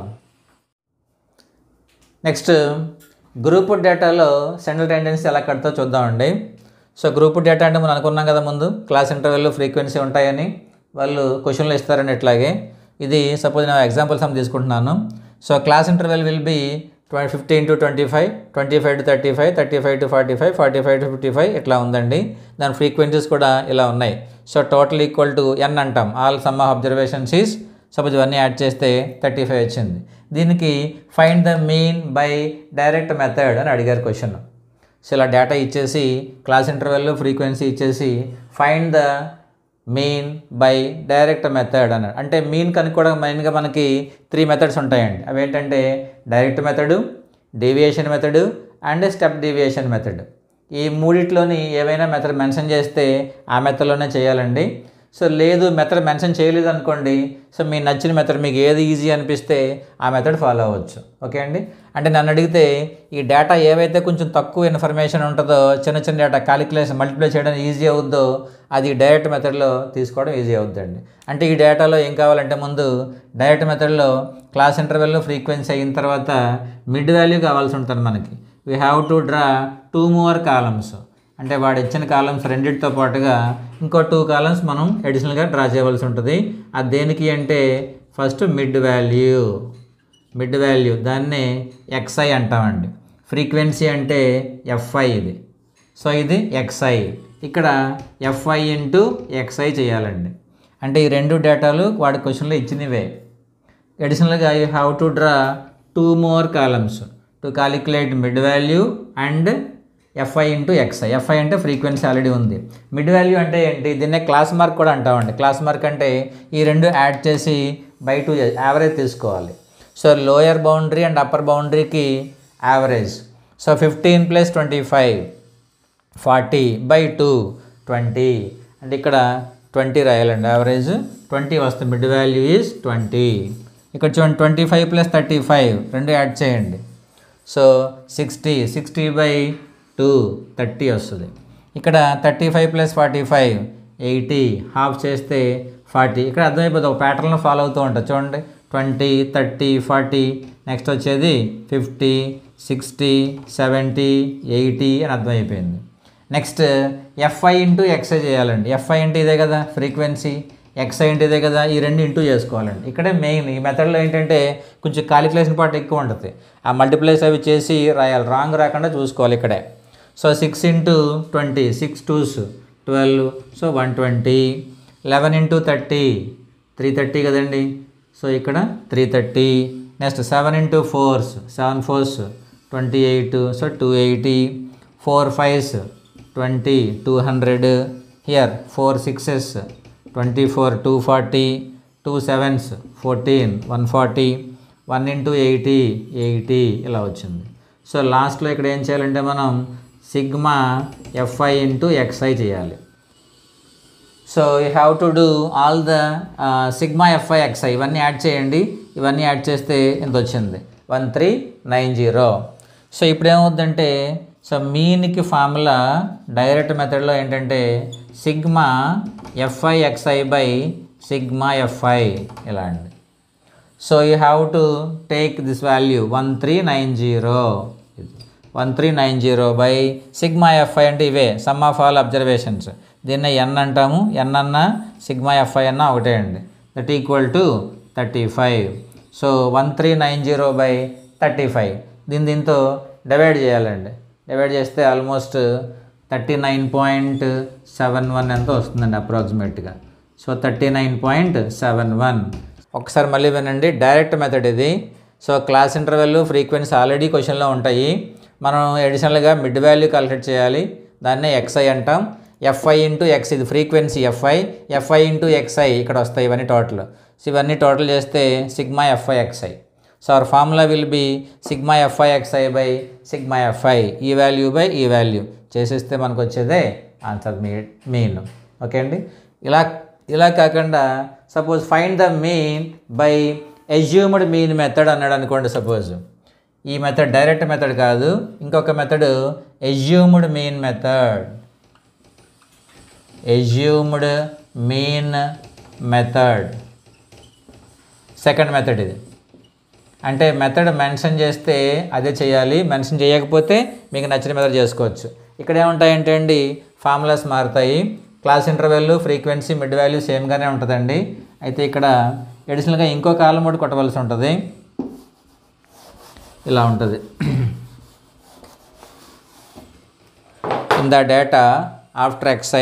A: నెక్స్ట్ గ్రూప్ డేటాలో సెంట్రల్ టెండెన్సీ ఎలా కడతా చూద్దామండి. సో గ్రూప్ డేటా అంటే మనం అనుకున్నాం కదా ముందు, క్లాస్ ఇంటర్వెల్ ఫ్రీక్వెన్సీ ఉంటాయని, వాళ్ళు క్వశ్చన్లు ఇస్తారని. ఇట్లాగే ఇది సపోజ్ నేను ఎగ్జాంపుల్ సమ్ తీసుకుంటున్నాను. So class interval will be 15 to 25, 25 to 35, 35 to 45, 45 to 55 ఇట్లా ఉందండి. దాని ఫ్రీక్వెన్సీస్ కూడా ఇలా ఉన్నాయి. So total equal to n అంటాం. All sum of observations is suppose ఇవన్నీ యాడ్ చేస్తే 35 వచ్చింది. దీనికి find the mean by direct method అని అడిగారు క్వశ్చన్. సో ఇలా డేటా ఇచ్చేసి క్లాస్ ఇంటర్వెల్ ఫ్రీక్వెన్సీ ఇచ్చేసి find the mean by direct method అన్నాడు. అంటే మీన్ కనుక్కోవడం మెయిన్గా మనకి 3 మెథడ్స్ ఉంటాయండి. అవి ఏంటంటే direct method, deviation method and step deviation method. ఈ మూడిట్లోని ఏవైనా మెథడ్ మెన్షన్ చేస్తే ఆ మెథడ్లోనే చేయాలండి. సో లేదు మెథడ్ మెన్షన్ చేయలేదు అనుకోండి, సో మీ నచ్చిన మెథడ్ మీకు ఏది ఈజీ అనిపిస్తే ఆ మెథడ్ ఫాలో అవ్వచ్చు. ఓకే అండి. అంటే నన్ను అడిగితే ఈ డేటా ఏవైతే కొంచెం తక్కువ ఇన్ఫర్మేషన్ ఉంటుందో, చిన్న చిన్న డేటా క్యాలిక్యులేషన్ మల్టిప్లై చేయడం ఈజీ అవుద్దో అది డైరెక్ట్ మెథడ్లో తీసుకోవడం ఈజీ అవుద్దండి. అంటే ఈ డేటాలో ఏం కావాలంటే ముందు డైరెక్ట్ మెథడ్లో క్లాస్ ఇంటర్వెల్ ఫ్రీక్వెన్సీ అయిన తర్వాత మిడ్ వాల్యూ కావాల్సి ఉంటుంది మనకి. We have to draw 2 more columns. అంటే వాడు ఇచ్చిన కాలమ్స్ రెండింటితో పాటుగా ఇంకో 2 కాలమ్స్ మనం అడిషనల్గా డ్రా చేయవలసి ఉంటుంది. అది దేనికి అంటే ఫస్ట్ మిడ్ వాల్యూ దాన్ని xi అంటామండి. ఫ్రీక్వెన్సీ అంటే fi ఇది. సో ఇది xi. ఇక్కడ fi ఇంటూ xi చేయాలండి. అంటే ఈ 2 డేటాలు వాడి క్వశ్చన్లో ఇచ్చినవే. అడిషనల్గా you have to draw 2 more columns to calculate mid value and fi into xi. fi అంటే ఫ్రీక్వెన్సీ ఆల్రెడీ ఉంది. మిడ్ వాల్యూ అంటే ఏంటి, దీన్నే క్లాస్ మార్క్ కూడా అంటామండి. క్లాస్ మార్క్ అంటే ఈ 2 యాడ్ చేసి బై 2 యావరేజ్ తీసుకోవాలి. So lower boundary and upper బౌండరీకి యావరేజ్. So 15 + 25 40 by 2 20. అంటే ఇక్కడ 20 రాయాలండి. యావరేజ్ 20 వస్తుంది. Mid value is 20. ఇక్కడ చూడండి 25 + 35 2 యాడ్ చేయండి. సో 60 బై 2 30 వస్తుంది. ఇక్కడ 35 + 45 80 హాఫ్ చేస్తే 40. ఇక్కడ అర్థమైపోతుంది, ఒక ప్యాటర్న్లో ఫాలో అవుతూ ఉంటుంది. చూడండి 20 30 40 నెక్స్ట్ వచ్చేది 50 60 70 80 అని అర్థమైపోయింది. నెక్స్ట్ fi ఇంటూ xi చేయాలండి. fi అంటే ఇదే కదా ఫ్రీక్వెన్సీ, xi అంటే ఇదే కదా, ఈ 2 ఇంటూ చేసుకోవాలండి. ఇక్కడే మెయిన్ ఈ మెథడ్లో ఏంటంటే కొంచెం క్యాలిక్యులేషన్ పార్ట్ ఎక్కువ ఉంటుంది. ఆ మల్టిప్లైస్ అవి చేసి రాయాలి, రాంగ్ రాకుండా చూసుకోవాలి ఇక్కడే. So 6 into 20 6 2s 12. So 120. 11 into 30 330 కదండి. సో ఇక్కడ 330. Next 7 into 4s 7 4s 28. So 280. 4 5s 20 200. Here 4 6s 24 240. 2 7s 14 140. 1 ఇంటూ 80 ఇలా వచ్చింది. సో లాస్ట్లో ఇక్కడ ఏం చేయాలంటే మనం సిగ్మా fi ఇంటూ xi చేయాలి. So you have to do all the sigma fi xi ఇవన్నీ యాడ్ చేయండి. ఇవన్నీ యాడ్ చేస్తే ఎంత వచ్చింది 1390. సో ఇప్పుడు ఏమవుద్దంటే సో మీన్కి ఫార్ములా డైరెక్ట్ మెథడ్లో ఏంటంటే sigma fi xi by sigma fi ఇలా అండి. So you have to take this value 1390 by sigma fi అంటే ఇవే సమ్ ఆఫ్ ఆల్ అబ్జర్వేషన్స్. దీన్ని n అంటాము. n అన్న సిగ్మా fi అన్న ఒకటే అండి. That equal to 35. So 1390 by 35 దీంతో డివైడ్ చేయాలండి. డివైడ్ చేస్తే ఆల్మోస్ట్ 39.71 ఎంతో వస్తుందండి అప్రాక్సిమేట్గా. సో 39.71. ఒకసారి మళ్ళీ వినండి, డైరెక్ట్ మెథడ్ ఇది. So class interval frequency already క్వశ్చన్లో ఉంటాయి. మనం అడిషనల్గా మిడ్ వాల్యూ క్యాలిక్యులేట్ చేయాలి. దాన్నే xi అంటాం. fi ఇంటూ x ఇది ఫ్రీక్వెన్సీ fi ఇంటూ xi ఇక్కడ వస్తాయి ఇవన్నీ టోటల్. సో ఇవన్నీ టోటల్ చేస్తే sigma fi xi. So our formula will be sigma fi xi by sigma fi. ఈ వాల్యూ బై ఈ వాల్యూ చేసేస్తే మనకు వచ్చేదే ఆన్సర్ మీన్. ఓకే అండి. ఇలా కాకుండా suppose find the mean by assumed mean method అన్నాడు అనుకోండి. సపోజ్ ఈ మెథడ్ డైరెక్ట్ మెథడ్ కాదు, ఇంకొక method assumed mean method. Assumed mean method second method ఇది. అంటే మెథడ్ మెన్షన్ చేస్తే అదే చేయాలి, మెన్షన్ చేయకపోతే మీకు నచ్చిన మెథడ్ చేసుకోవచ్చు. ఇక్కడ ఏముంటాయంటే అండి ఫార్ములాస్ మారుతాయి. Class interval frequency mid value సేమ్గానే ఉంటుందండి. అయితే ఇక్కడ అడిషనల్గా ఇంకో కాలం కూడా కొట్టవలసి ఉంటుంది. ఇలా ఉంటుంది. In the data after xi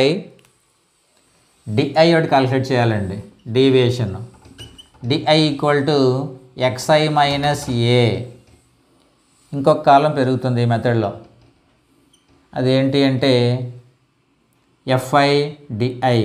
A: di ఒకటి క్యాలిక్యులేట్ చేయాలండి. Deviation di equal to xi minus A. ఇంకొక కాలం పెరుగుతుంది ఈ మెథడ్లో. అదేంటి అంటే fi di,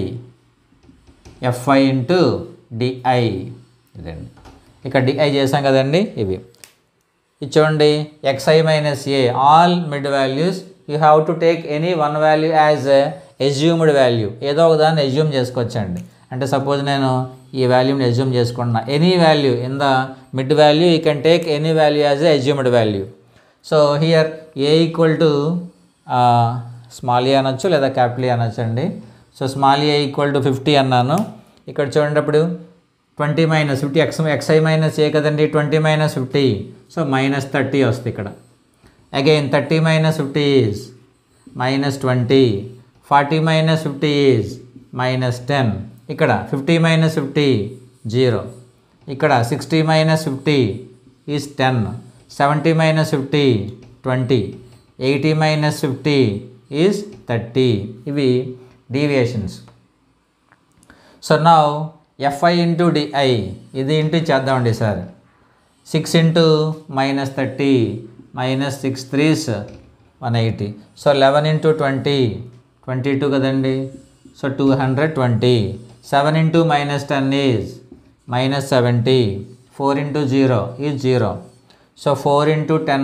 A: fi into di. ఇదండి, ఇక్కడ డిఐ చేసాం కదండి. ఇవి చూడండి, xi minus A, all mid values you have to take any one value as assumed value. ఏదో ఒక దాన్ని ఎజ్యూమ్ చేసుకోవచ్చండి. అంటే సపోజ్ నేను ఈ వాల్యూని ఎజ్యూమ్ చేసుకుంటున్నా. Any value in the mid value you can take any value as a assumed value. So here A equal to small A అనొచ్చు లేదా క్యాపిటల్ ఏ అనొచ్చు అండి. So small A equal to 50 అన్నాను. ఇక్కడ చూడేటప్పుడు 20 మైనస్ 50 xi మైనస్ ఏ కదండి, 20 minus 50, సో minus 30 వస్తుంది ఇక్కడ. Again 30 minus 50 is minus 20, 40 minus 50 is minus 10. ఇక్కడ 50 మైనస్ 50 0. ఇక్కడ 60 minus 50 is 10, 70 minus 50 20, 80 minus 50 is 30. ఇవి deviations. So now fi into di, ఇది ఇంటూ చేద్దామండి sir. 6 into minus 30 minus 6 3s 180. So 11 into 20 22 కదండి. So 220. 7 into minus 10 is minus 70. 4 into 0 is 0. So 4 into 10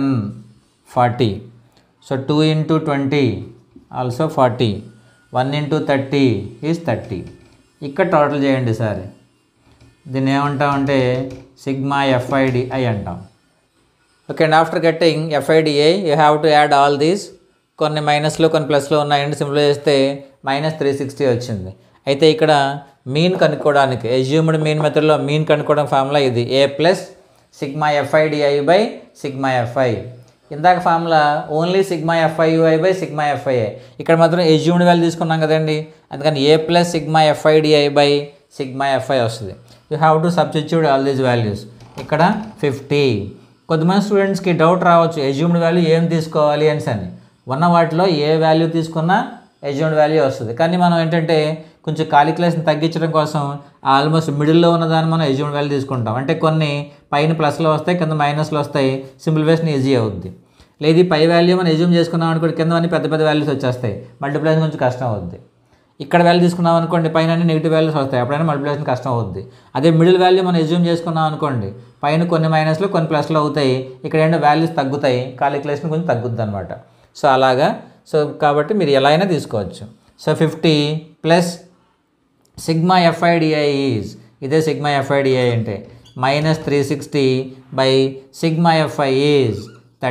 A: 40. So 2 into 20 also 40. 1 into 30 is 30. ఇక్కడ total చేయండి sir. దీన్ని ఏమంటామంటే sigma fi di అంటాం. Okay and after getting fi di you have to add all these. కొన్ని మైనస్లో కొన్ని ప్లస్లో ఉన్నాయండి. సింపుల్ చేస్తే మైనస్ 360 వచ్చింది. అయితే ఇక్కడ మీన్ కనుక్కోవడానికి ఎజ్యూమ్డ్ మీన్ మెథడ్లో మీన్ కనుక్కోవడం ఫార్ములా ఇది, A plus sigma fi di by sigma fi. ఇందాక formula only sigma fiui by sigma fiA. ఇక్కడ మాత్రం ఎజ్యూమ్డ్ వాల్యూ తీసుకున్నాం కదండి, అందుకని A plus sigma fi di by sigma fi వస్తుంది. You have to substitute all these values. ఇక్కడ 50. కొద్దిమంది స్టూడెంట్స్కి డౌట్ రావచ్చు ఎజ్యూమ్డ్ వాల్యూ ఏం తీసుకోవాలి అని. ఉన్న వాటిలో ఏ వాల్యూ తీసుకున్నా ఎజ్యూమ్డ్ వాల్యూ వస్తుంది. కానీ మనం ఏంటంటే కొంచెం కాలిక్యులేషన్ తగ్గించడం కోసం ఆల్మోస్ట్ మిడిల్లో ఉన్నదాన్ని మనం ఎజ్యూమ్డ్ వాల్యూ తీసుకుంటాం. అంటే కొన్ని పైన ప్లస్లో వస్తాయి, కింద మైనస్లో వస్తాయి. సింప్లిఫికేషన్ ఈజీ అవుద్ది. లేదు పై వాల్యూ మనం ఎజ్యూమ్ చేసుకున్నాం అనుకోండి, కింద అన్ని పెద్ద పెద్ద వాల్యూస్ వచ్చేస్తాయి, మల్టిప్లికేషన్ కొంచెం కష్టం అవుద్ది. ఇక్కడ వాల్యూ తీసుకున్నాం అనుకోండి, పైన అన్ని నెగిటివ్ వాల్యూస్ వస్తాయి, అప్పుడైనా మల్టిప్లికేషన్ కష్టం అవుద్ది. అదే మిడిల్ వాల్యూ మనం ఎజ్యూమ్ చేసుకున్నాం అనుకోండి, పైన కొన్ని మైనస్లో కొన్ని ప్లస్లో అవుతాయి, ఇక్కడ ఏంటో వాల్యూస్ తగ్గుతాయి, కాలిక్యులేషన్ కొంచెం తగ్గుద్ది అనమాట. సో అలాగా. సో కాబట్టి మీరు ఎలా అయినా తీసుకోవచ్చు. So 50 plus sigma fi di is, ఇదే సిగ్మా fi డిఐ అంటే minus 360 by sigma fi is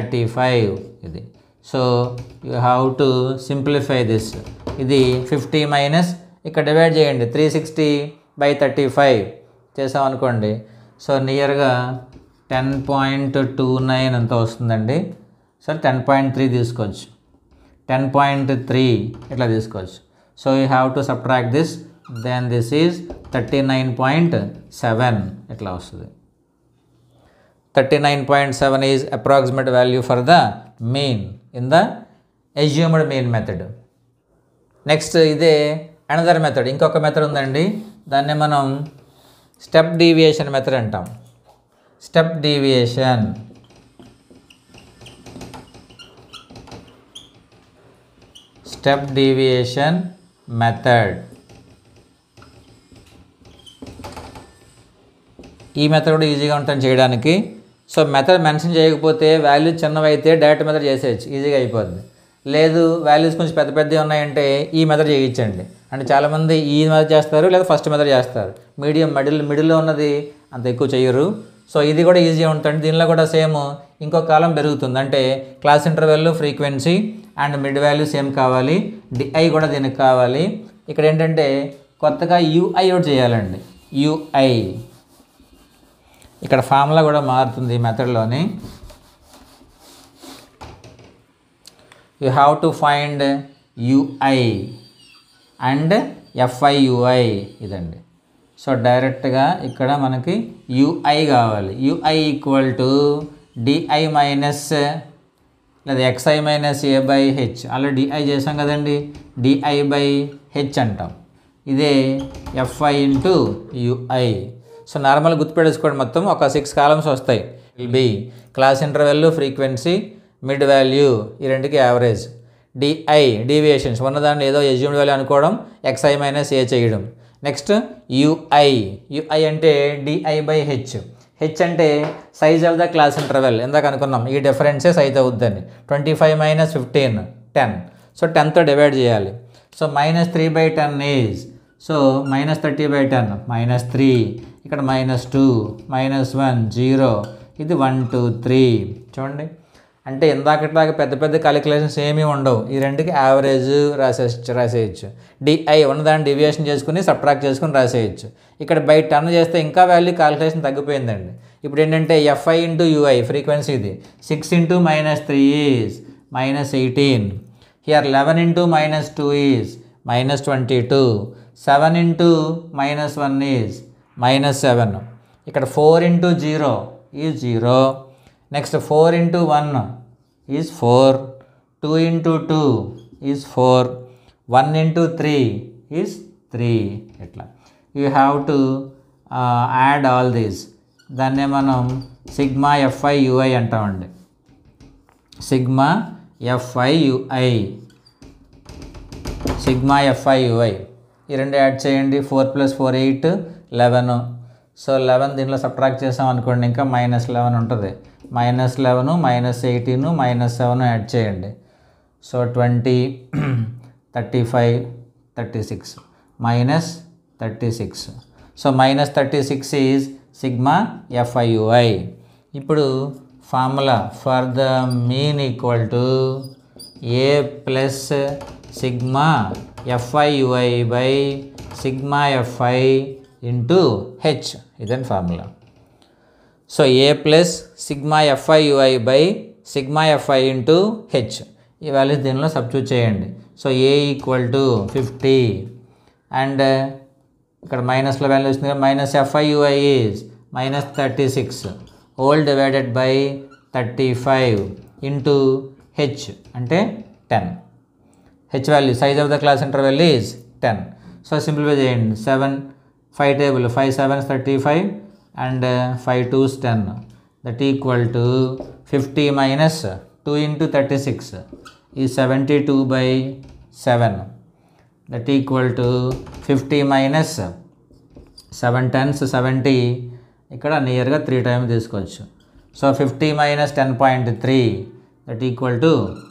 A: 35 ఇది. So you have to simplify this. ఇది 50 మైనస్ ఇక్కడ డివైడ్ చేయండి, 360 బై 35 చేసామనుకోండి. సో నియర్గా 10.29 అంత వస్తుందండి. సో 10.3 తీసుకోవచ్చు, 10.3 ఇట్లా తీసుకోవచ్చు. So you have to subtract this, then this is 39.7 ఇట్లా వస్తుంది. 39.7 is approximate value for the mean in the assumed mean method. Next ఇదే అనదర్ మెథడ్, ఇంకొక మెథడ్ ఉందండి, దాన్ని మనం స్టెప్ డీవియేషన్ మెథడ్ అంటాం. Step deviation. Step deviation method. ఈ method కూడా ఈజీగా ఉంటుంది చేయడానికి. సో మెథడ్ మెన్షన్ చేయకపోతే వాల్యూస్ చిన్నవైతే డైరెక్ట్ మెథడ్ చేసేయచ్చు, ఈజీగా అయిపోద్ది. లేదు వాల్యూస్ కొంచెం పెద్ద పెద్దవి ఉన్నాయంటే ఈ మెథడ్ చేయించండి. అంటే చాలామంది ఈ మెథడ్ చేస్తారు, లేదా ఫస్ట్ మెథడ్ చేస్తారు. మీడియం మిడిల్లో ఉన్నది అంత ఎక్కువ చేయరు. సో ఇది కూడా ఈజీగా ఉంటుంది. దీనిలో కూడా సేమ్ ఇంకో కాలం పెరుగుతుంది. అంటే class interval, frequency and mid value same కావాలి. డిఐ కూడా దీనికి కావాలి. ఇక్కడ ఏంటంటే కొత్తగా యూఐ ఒకటి చేయాలండి. యూఐ ఇక్కడ ఫార్ములా కూడా మారుతుంది ఈ మెథడ్లోని. You have to find ui and FIUI ఇదండి. సో డైరెక్ట్గా ఇక్కడ మనకి యూఐ కావాలి. Ui equal to di minus లేదా xi minus A by h, అలా డిఐ చేసాం కదండి, డిఐ బై హెచ్ అంటాం. ఇదే fi into ui. So normal గుర్తుపెట్టేసుకోండి, మొత్తం ఒక 6 కాలమ్స్ వస్తాయి. Be class interval, frequency, mid value, ఈ రెండుకి యావరేజ్. డిఐ డీవియేషన్స్, ఉన్నదాన్ని ఏదో ఎజ్యూమ్డ్ వాల్యూ అనుకోవడం, ఎక్స్ఐ మైనస్ ఏ చేయడం. నెక్స్ట్ యుఐ, యుఐ అంటే డిఐ బై హెచ్. హెచ్ అంటే size of the class interval, ఇందాక అనుకున్నాం ఈ డిఫరెన్సే సైజ్ అవుద్దని. 25 మైనస్ 15 10. సో 10తో డివైడ్ చేయాలి. సో -3/10 ఈజ్, సో -30/10 -3, ఇక్కడ -2 -1 0, ఇది 1 2 3. చూడండి, అంటే ఇందాకట్లాగా పెద్ద పెద్ద క్యాలిక్యులేషన్స్ ఏమీ ఉండవు. ఈ రెండుకి యావరేజ్ రాసేయచ్చు. డిఐ ఉన్నదాన్ని డివియేషన్ చేసుకుని సబ్ట్రాక్ట్ చేసుకుని రాసేయచ్చు. ఇక్కడ బై 10 చేస్తే ఇంకా వాల్యూ క్యాలిక్యులేషన్ తగ్గిపోయిందండి. ఇప్పుడు ఏంటంటే ఎఫ్ఐ ఇంటూ యుఐ ఫ్రీక్వెన్సీ ఇది. 6 into -3 is -18. Here 11 into -2 is -22. 7 into -1 is -7. ఇక్కడ 4 into 0 is 0. Next 4 into 1 is 4. 2 into 2 is 4. 1 into 3 is 3. ఇట్లా you have to add all these. దాన్నే మనం సిగ్మా ఎఫ్ఐ యుఐ అంటామండి. Sigma fi ui, sigma fi ui. ఈ రెండు add చేయండి. 4 + 4 8 11. So 11 దీంట్లో subtract చేసాం అనుకోండి, ఇంకా -11 ఉంటుంది. -11 -18 -7 యాడ్ చేయండి. So 20 35 36 -36. So -36 is sigma F I U I. ఇప్పుడు formula for the mean equal to A plus sigma F I U I by sigma F I into H, ఇదని formula. So A plus sigma F I U I by sigma F I into H, ఈ values దీనిలో substitute చేయండి. So A equal to 50 and ఇక్కడ మైనస్లో value వస్తుంది కదా, -FIUI is -36 whole divided by 35 into H అంటే 10. H value size of the class interval is 10. So simplify చేయండి. 7 5 table 5 7 35 and 5 2s 10, that equal to 50 minus 2 into 36 is 72/7, that equal to 50 minus 7 10s 70, ఇక్కడ నియర్గా 3 times తీసుకోవచ్చు. So 50 minus 10.3 that equal to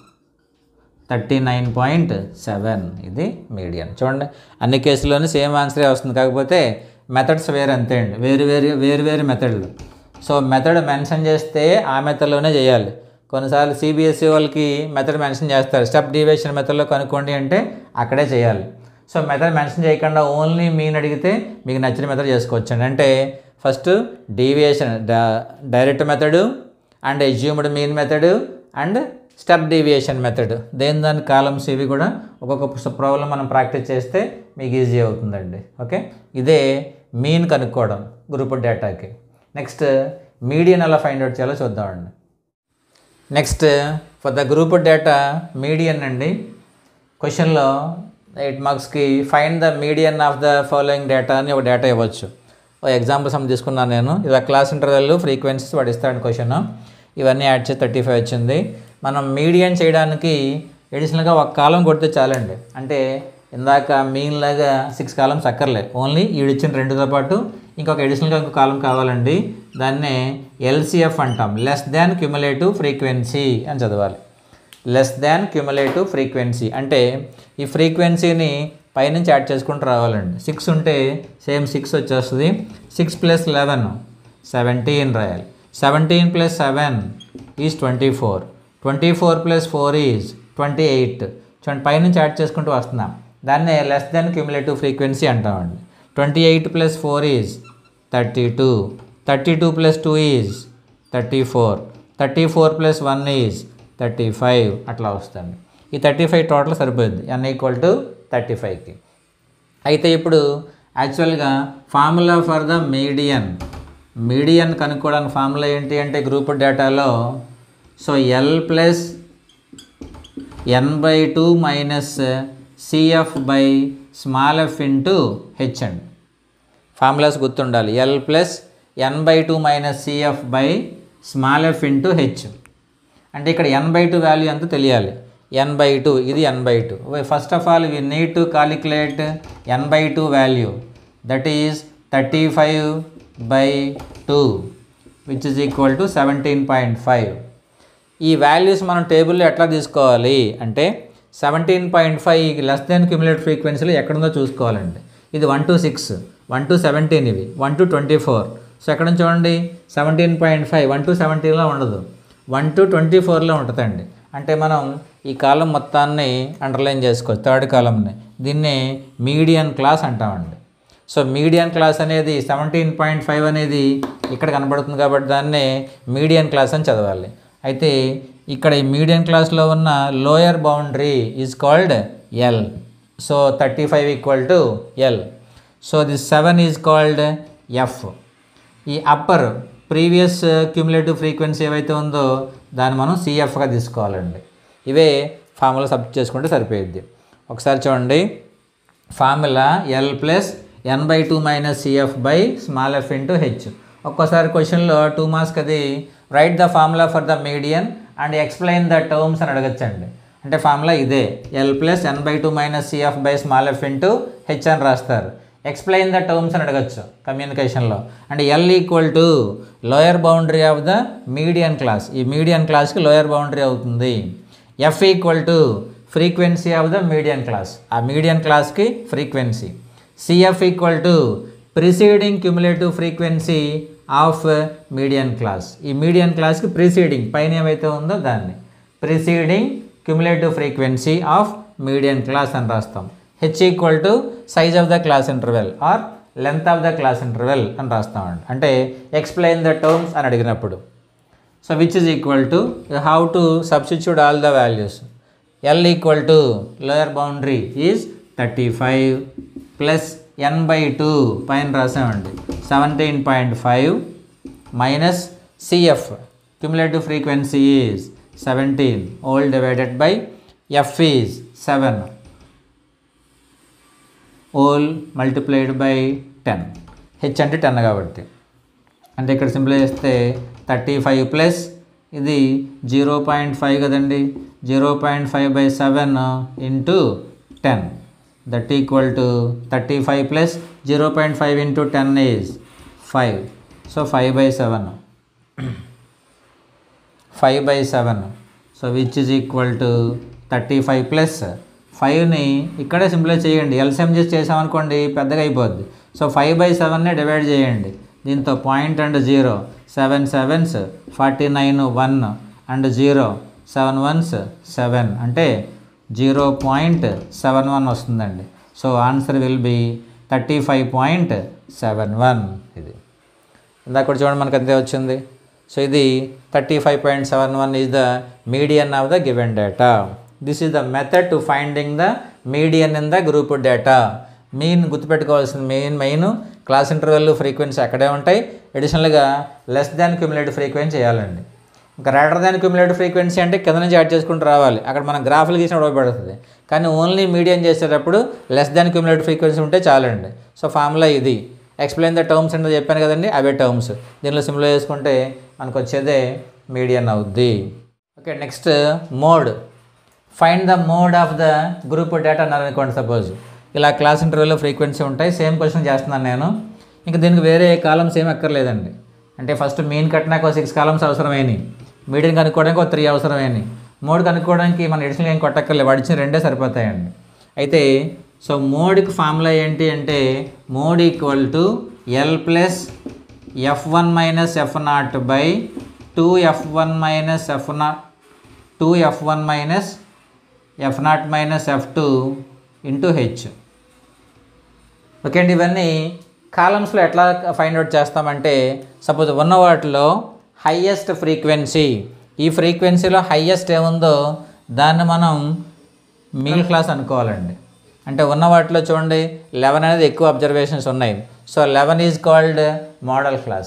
A: 39.7, ఇది median. చూడండి, అన్ని కేసుల్లోనూ same ఆన్సరే వస్తుంది, కాకపోతే methods వేరే, అంతే అండి, వేరు మెథడ్లు. సో మెథడ్ మెన్షన్ చేస్తే ఆ మెథడ్లోనే చేయాలి. కొన్నిసార్లు సిబిఎస్ఈ వాళ్ళకి మెథడ్ మెన్షన్ చేస్తారు, స్టెప్ డీవియేషన్ మెథడ్లో కనుక్కోండి అంటే అక్కడే చేయాలి. సో మెథడ్ మెన్షన్ చేయకుండా ఓన్లీ మీన్ అడిగితే మీకు నచ్చిన మెథడ్ చేసుకోవచ్చండి. అంటే first deviation direct method and assumed mean method and step deviation method, దాని కాలమ్స్ ఇవి కూడా ఒక్కొక్క ప్రాబ్లం మనం ప్రాక్టీస్ చేస్తే మీకు ఈజీ అవుతుందండి. ఓకే, ఇదే మీన్ కనుక్కోవడం గ్రూప్ డేటాకి. నెక్స్ట్ మీడియన్ ఎలా ఫైండ్ అవుట్ చేయాలో చూద్దామండి. Next for the group data median అండి. క్వశ్చన్లో 8 మార్క్స్కి find the median of the following data అని ఒక డేటా ఇవ్వచ్చు. ఎగ్జాంపుల్ సమ్ తీసుకున్నాను నేను. ఇలా క్లాస్ ఇంటర్వెల్ ఫ్రీక్వెన్సీస్ వాడు ఇస్తాడు క్వశ్చన్, ఇవన్నీ యాడ్ చేసి 35 వచ్చింది. మనం మీడియన్ చేయడానికి ఎడిషనల్గా ఒక కాలం కొడితే చాలండి. అంటే ఇందాక మీన్ లాగా 6 కాలమ్స్ అక్కర్లే, ఓన్లీ ఈడిచ్చిన 2తో పాటు ఇంకొక ఎడిషనల్గా ఇంకొక కాలం కావాలండి. దాన్నే LCF అంటాం, లెస్ దాన్ క్యుములేటివ్ ఫ్రీక్వెన్సీ అని చదవాలి. లెస్ దాన్ క్యుములేటివ్ ఫ్రీక్వెన్సీ అంటే ఈ ఫ్రీక్వెన్సీని పైనుంచి యాడ్ చేసుకుంటూ రావాలండి. 6 ఉంటే సేమ్ 6 వచ్చేస్తుంది. 6 + 11 17 రాయాలి. 17 + 7 ఈజ్ 24. 24 + 4 ఈజ్ 28. చూడండి, పైనుంచి యాడ్ చేసుకుంటూ వస్తున్నాం. దాన్నే లెస్ దాన్ క్యుములేటివ్ ఫ్రీక్వెన్సీ అంటామండి. 28 + 4 ఈజ్ 32. 32 + 2 ఈజ్ 34. 34 + 1 ఈజ్ 35. అట్లా వస్తుంది. ఈ 35 టోటల్ సరిపోయింది, n = 35కి. అయితే ఇప్పుడు యాక్చువల్గా formula for the median median కనుక్కోవడానికి ఫార్ములా ఏంటి అంటే గ్రూప్ డేటాలో so L plus n/2 minus CF by small f into H అండి. ఫార్ములాస్ గుర్తుండాలి. L plus n/2 minus CF by small f into H. అంటే ఇక్కడ n/2 వాల్యూ ఎంత తెలియాలి. n/2 ఇది n/2. First of all we need to calculate n/2 value, that is 35/2 which is equal to 17.5. ఈ values మనం టేబుల్లో ఎట్లా తీసుకోవాలి అంటే 17.5 లెస్ దెన్ క్యూములేటివ్ ఫ్రీక్వెన్సీలో ఎక్కడుందో చూసుకోవాలండి. ఇది 1 to 6, 1 to 17, ఇవి 1 to 24. సో ఎక్కడ నుంచి చూడండి 17.5 1 to 17లో ఉండదు, 1 to 24లో ఉంటుందండి. అంటే మనం ఈ కాలం మొత్తాన్ని అండర్లైన్ చేసుకోవచ్చు, థర్డ్ కాలంని. దీన్ని మీడియన్ క్లాస్ అంటామండి. సో మీడియన్ క్లాస్ అనేది 17.5 అనేది ఇక్కడ కనబడుతుంది కాబట్టి దాన్ని మీడియన్ క్లాస్ అని చదవాలి. అయితే ఇక్కడ ఈ మీడియన్ క్లాస్లో ఉన్న lower boundary is called L. So 35 equal to L. So this 7 is called F. ఈ అప్పర్ ప్రీవియస్ క్యూములేటివ్ ఫ్రీక్వెన్సీ ఏవైతే ఉందో దాన్ని మనం CFగా తీసుకోవాలండి. ఇవే ఫార్ములా సబ్స్టిట్యూట్ చేసుకుంటే సరిపోయిద్ది. ఒకసారి చూడండి, formula L plus n/2 minus CF by small f into H. ఒక్కోసారి క్వశ్చన్లో 2 మార్క్స్కి అది write the formula for the median and explain the terms అని అడగచ్చండి. అంటే ఫార్ములా ఇదే, L plus n/2 minus CF by small f into H అని రాస్తారు. ఎక్స్ప్లెయిన్ ద టర్మ్స్ అని అడగచ్చు కమ్యూనికేషన్లో. అంటే L equal to lower boundary of the median class, ఈ మీడియన్ క్లాస్కి లోయర్ బౌండరీ అవుతుంది. F equal to frequency of the median class, ఆ మీడియన్ క్లాస్కి frequency. CF equal to preceding cumulative frequency of median class, ఈ median క్లాస్కి preceding పైన ఏమైతే ఉందో దాన్ని preceding cumulative frequency of median class అని రాస్తాం. H equal to size of the class interval or length of the class interval అని రాస్తామండి. అంటే ఎక్స్ప్లెయిన్ ద టర్మ్స్ అని అడిగినప్పుడు. So which is equal to how to substitute all the values. L equal to lower boundary is 35 plus n/2 పైన రాసామండి 17.5 minus CF cumulative frequency is 17 all divided by F is 7 all multiplied by 10. H అంటే 10 కాబట్టి. అంటే ఇక్కడ simply చేస్తే 35 plus ఇది 0.5 కదండి, 0.5/7 into 10 that equal to 35 plus 0.5 into 10 is 5. So 5/7, 5/7. So which is equal to 35 plus 5ని ఇక్కడే సింప్లై చేయండి. ఎల్సిఎం చేసామనుకోండి పెద్దగా అయిపోద్ది. సో 5/7నే డివైడ్ చేయండి దీంతో, point and 0, 7 7s 49, 1 and 0, 7 1s 7 అంటే 0.71 వస్తుందండి. So answer will be 35.71. ఇది ఇందాక కూడా చూడండి మనకు అంతే వచ్చింది. సో ఇది 35.71 is the median of the given data. This is the method to finding the median in the group data. Mean గుర్తుపెట్టుకోవాల్సిన మెయిన్ క్లాస్ ఇంటర్వెల్ ఫ్రీక్వెన్సీ అక్కడే ఉంటాయి. అడిషనల్గా లెస్ దాన్ క్యూములేటివ్ ఫ్రీక్వెన్సీ చేయాలండి. ఇంకా రేటర్ దాన్ క్యూములేటివ్ ఫ్రీక్వెన్సీ అంటే కింద నుంచి add చేసుకుంటూ రావాలి, అక్కడ మనం గ్రాఫ్లు గీసినప్పుడు ఉపయోగపడుతుంది. కానీ ఓన్లీ మీడియన్ చేసేటప్పుడు లెస్ దాన్ క్యూములేటివ్ ఫ్రీక్వెన్సీ ఉంటే చాలండి. సో ఫార్ములా ఇది. ఎక్స్ప్లెయిన్ ద టర్మ్స్ అంటే చెప్పాను కదండి, అవే టర్మ్స్. దీనిలో సింప్లై చేసుకుంటే మనకు వచ్చేదే మీడియన్ అవుద్ది. Okay, next mode. Find the mode of the group data అన్నారు అనుకోండి. సపోజ్ ఇలా క్లాస్ ఇంటర్వెల్లో ఫ్రీక్వెన్సీ ఉంటాయి. సేమ్ క్వశ్చన్ చేస్తున్నాను నేను. ఇంకా దీనికి వేరే కాలమ్స్ ఏం అక్కర్లేదండి. అంటే ఫస్ట్ మీన్ కట్టినాక 6 కాలమ్స్ అవసరమైనవి, మీడియన్ కనుక్కోవడానికి 3 అవసరమైనవి, మోడ్ కనుక్కోవడానికి మన ఎడిషనల్ ఏం కొట్టక్కర్లేదు, వాడిచ్చిన 2 సరిపోతాయండి. అయితే సో మోడ్కి ఫార్ములా ఏంటి అంటే mode equal to L plus F1 minus F0 by 2F1 minus F0 2F1 minus F0 minus F2 into H. Okay అండి, ఇవన్నీ కాలమ్స్లో ఎట్లా ఫైండ్ అవుట్ చేస్తామంటే సపోజ్ ఉన్న వాటిలో హైయెస్ట్ ఫ్రీక్వెన్సీ, ఈ ఫ్రీక్వెన్సీలో హైయెస్ట్ ఏముందో దాన్ని మనం మిడిల్ క్లాస్ అనుకోవాలండి. అంటే ఉన్న వాటిలో చూడండి 11 అనేది ఎక్కువ అబ్జర్వేషన్స్ ఉన్నాయి. So 11 is called modal class.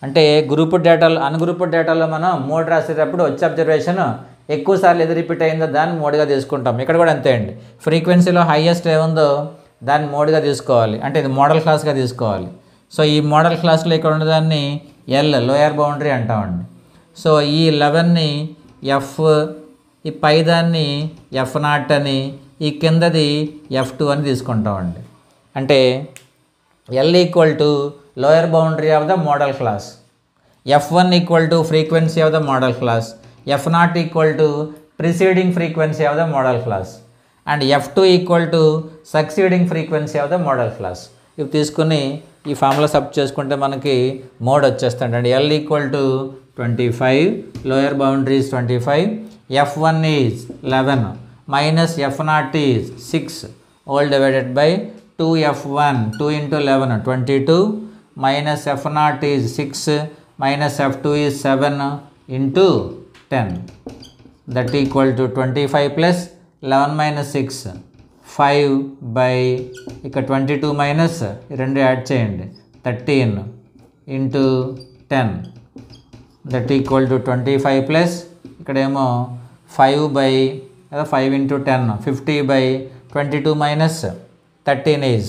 A: అంటే గ్రూప్ డేటాలో అన్గ్రూప్డ్ డేటాలో మనం మోడ్ రాసేటప్పుడు వచ్చే అబ్జర్వేషన్ ఎక్కువసార్లు ఏది రిపీట్ అయిందో దాన్ని మోడ్గా తీసుకుంటాం. ఇక్కడ కూడా అంతే అండి. ఫ్రీక్వెన్సీలో హైయెస్ట్ ఏముందో దాన్ని మోడ్గా తీసుకోవాలి, అంటే ఇది మోడల్ క్లాస్గా తీసుకోవాలి. సో ఈ మోడల్ క్లాస్లో ఇక్కడ ఉన్నదాన్ని ఎల్ లోయర్ బౌండరీ అంటామండి. సో ఈ 11ని ఎఫ్, ఈ పైదాన్ని F0 అని, ఈ కిందది F2 అని తీసుకుంటామండి. అంటే L equal to lower boundary of the modal class, F1 equal to frequency of the modal class, F0 equal to preceding frequency of the modal class, and F2 equal to succeeding frequency of the modal class. ఇవి తీసుకుని ఈ formula sub చేసుకుంటే మనకి mode వచ్చేస్తుంది అండి. L equal to 25, lower boundary is 25, F1 is 11 minus F0 is 6 all divided by 2F1, 2 into 11 22 minus F0 is 6 minus F2 is 7 into 10, that equal to 25 plus 11 minus 6 5 by ఇక్కడ 22 minus 2 add చేయండి 13 into 10, that equal to 25 plus ఇక్కడేమో 5 by 5 into 10 50 by 22 minus 13 is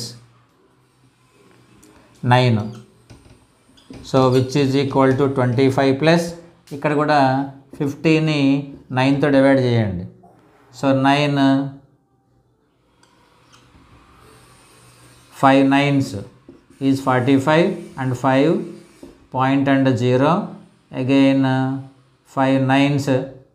A: 9. So which is equal to 25 plus ఇక్కడ కూడా 50ని 9తో divide చేయండి. So 9 5 9s is 45 and 5 point and 0 again 5 9s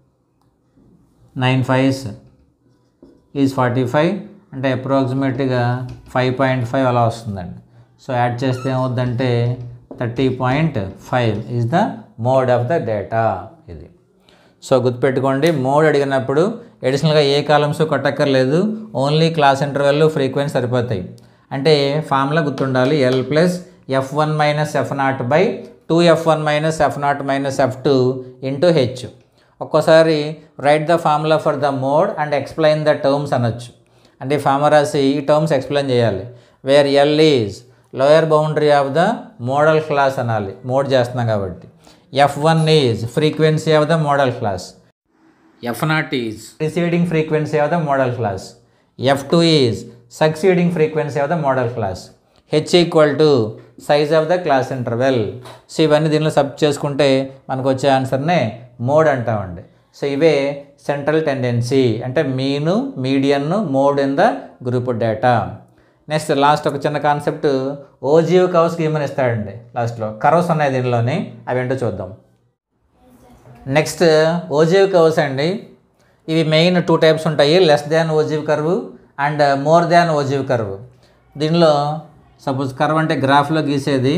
A: 9 5s is 45 అంటే అప్రాక్సిమేట్గా 5.5 అలా వస్తుందండి. సో యాడ్ చేస్తే ఏమవుద్దంటే 30.5 is the mode of the data ఇది. సో గుర్తుపెట్టుకోండి, మోడ్ అడిగినప్పుడు అడిషనల్గా ఏ కాలమ్స్ కొట్టక్కర్లేదు, ఓన్లీ క్లాస్ ఇంటర్వెల్ ఫ్రీక్వెన్సీ సరిపోతాయి. అంటే ఫార్ములా గుర్తుండాలి, L plus F1 minus F0 by 2F1 minus F0 minus F2 into H. ఒక్కోసారి write the formula for the mode and explain the terms అనొచ్చు. అంటే ఈ ఫార్ములా రాసి ఈ టర్మ్స్ ఎక్స్ప్లెయిన్ చేయాలి. Where L is lower boundary of the modal class అనాలి, mode చేస్తున్నాం కాబట్టి. F1 is frequency of the modal class, F0 is preceding frequency of the modal class, F2 is succeeding frequency of the modal class, H equal to size of the class interval. So ఇవన్నీ దీనిలో sub చేసుకుంటే మనకు వచ్చే ఆన్సర్నే mode అంటామండి. So ఇవే central tendency అంటే mean, median, mode in the group data. Next last ఒక చిన్న కాన్సెప్ట్, ఓజీవ్ కర్వ్ స్కీమ్ అని ఇస్తాడండి. లాస్ట్లో కర్వ్స్ ఉన్నాయి దీనిలోని, అవి ఏంటో చూద్దాం. నెక్స్ట్ ఓజీవ్ కర్వ్స్ అండి. ఇవి మెయిన్ 2 టైప్స్ ఉంటాయి, less than ogive curve and more than ogive curve. దీనిలో సపోజ్ కర్వ్ అంటే గ్రాఫ్లో గీసేది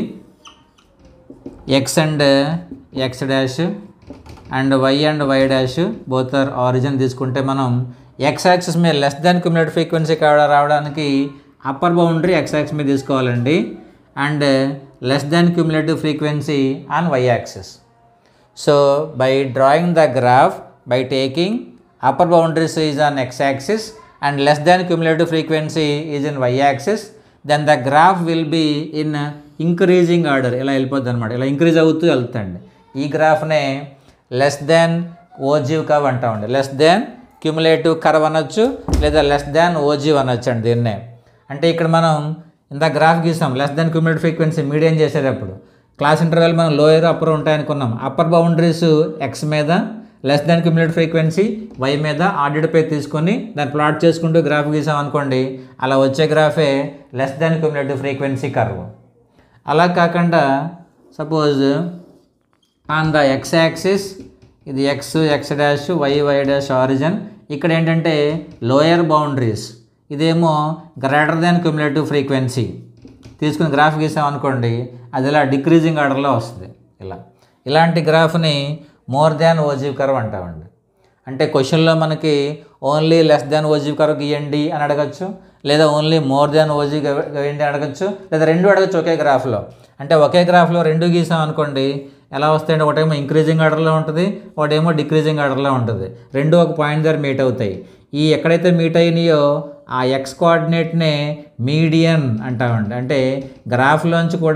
A: X and X dash and Y dash both are origin తీసుకుంటే మనం ఎక్స్ యాక్సిస్ మీద లెస్ దాన్ క్యుములేటివ్ ఫ్రీక్వెన్సీ రావడానికి అప్పర్ బౌండరీ ఎక్స్ యాక్సిస్ మీద తీసుకోవాలండి, and less than cumulative frequency on Y axis. So by drawing the graph by taking upper boundaries is on X axis and less than cumulative frequency is in y-axis, then the graph will be in increasing order. ఇలా వెళ్ళిపోద్ది అనమాట, ఇలా increase అవుతూ వెళ్తుంది. ఈ గ్రాఫ్నే less than ogive curve అంటామండి. Less than cumulative curve అనొచ్చు, లేదా లెస్ దాన్ ఓజీవ్ అనొచ్చు అండి దీన్నే. అంటే ఇక్కడ మనం ఇంత గ్రాఫ్ గీసాం, less than cumulative frequency median చేసేటప్పుడు క్లాస్ ఇంటర్వెల్ మనం లోయర్ అప్పర్ ఉంటాయనుకున్నాం. అప్పర్ బౌండరీస్ ఎక్స్ మీద, less than cumulative frequency Y మీద ఆర్డర్డ్ పై తీసుకొని దాన్ని ప్లాట్ చేసుకుంటూ గ్రాఫ్ గీసాం అనుకోండి, అలా వచ్చే గ్రాఫే less than cumulative frequency curve. అలా కాకుండా suppose on the X axis ఇది X X dash Y dash origin, ఇక్కడ ఏంటంటే లోయర్ బౌండరీస్, ఇదేమో గ్రేటర్ దాన్ క్యుములేటివ్ ఫ్రీక్వెన్సీ తీసుకుని గ్రాఫ్ గీసాం అనుకోండి, అది ఇలా డిక్రీజింగ్ ఆర్డర్లో వస్తుంది. ఇలాంటి గ్రాఫ్ని మోర్ దాన్ ఓజీవ్ కర్వ్ అంటామండి. అంటే క్వశ్చన్లో మనకి only less than ogive curve గీయండి అని అడగచ్చు, లేదా ఓన్లీ మోర్ దాన్ ఓజీవ్ గీయండి అని అడగచ్చు, లేదా రెండు అడగచ్చు ఒకే గ్రాఫ్లో. అంటే ఒకే గ్రాఫ్లో రెండు గీసాం అనుకోండి ఎలా వస్తాయంటే ఒకటేమో ఇంక్రీజింగ్ ఆర్డర్లో ఉంటుంది, ఒకటేమో డిక్రీజింగ్ ఆర్డర్లో ఉంటుంది. రెండు ఒక పాయింట్ దగ్గర మీట్ అవుతాయి. ఈ ఎక్కడైతే మీట్ అయినాయో ఆ ఎక్స్ కోఆర్డినేట్నే మీడియన్ అంటామండి. అంటే గ్రాఫ్లోంచి కూడా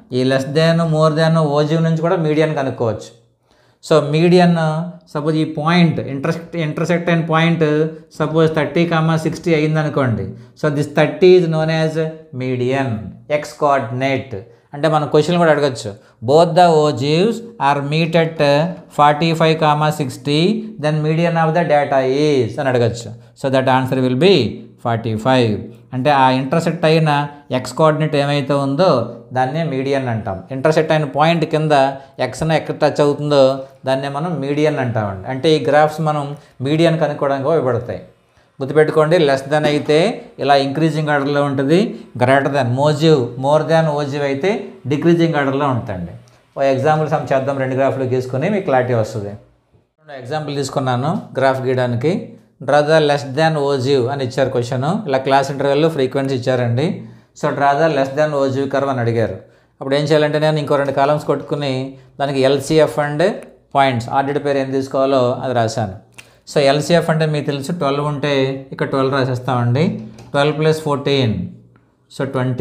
A: ఈ less than more than ogive నుంచి కూడా మీడియన్ కనుక్కోవచ్చు. సో మీడియన్ సపోజ్ ఈ పాయింట్ ఇంటర్సెక్ట్ అయిన పాయింట్ సపోజ్ 30, 60 అయిందనుకోండి. So this 30 is known as median X coordinate. అంటే మనం క్వశ్చన్ కూడా అడగచ్చు, both the ogives are meet at 45, 60 then median of the data is అని అడగచ్చు. So that answer will be 45. అంటే ఆ ఇంటర్సెక్ట్ అయిన ఎక్స్ కోఆర్డినేట్ ఏమైతే ఉందో దాన్నే మీడియన్ అంటాం. ఇంటర్సెక్ట్ అయిన పాయింట్ కింద ఎక్స్న ఎక్కడ టచ్ అవుతుందో దాన్నే మనం మీడియన్ అంటామండి. అంటే ఈ గ్రాఫ్స్ మనం మీడియన్ కనుక్కోవడానికి ఉపయోగపడతాయి. గుర్తుపెట్టుకోండి, లెస్ దెన్ అయితే ఇలా ఇంక్రీజింగ్ ఆర్డర్లో ఉంటుంది, greater then more than ogive అయితే డిక్రీజింగ్ ఆర్డర్లో ఉంటుంది. ఓ ఎగ్జాంపుల్ సమ్ చేద్దాం, 2 గ్రాఫ్లు గీసుకొని మీకు క్లారిటీ వస్తుంది. ఎగ్జాంపుల్ తీసుకున్నాను గ్రాఫ్ గీయడానికి. Draw the less than ogive అని ఇచ్చారు క్వశ్చన్. ఇలా క్లాస్ ఇంటర్వెల్లో ఫ్రీక్వెన్సీ ఇచ్చారండి. So draw the less than ogive curve అని అడిగారు. అప్పుడు ఏం చేయాలంటే నేను ఇంకో 2 కాలమ్స్ కొట్టుకుని దానికి ఎల్సిఎఫ్ అండ్ పాయింట్స్ ఆర్డర్ పేరు ఏం తీసుకోవాలో అది రాశాను. సో ఎల్సిఎఫ్ అంటే మీకు తెలుసు 12 ఉంటే ఇక్కడ 12 రాసేస్తామండి. 12 + 14 సో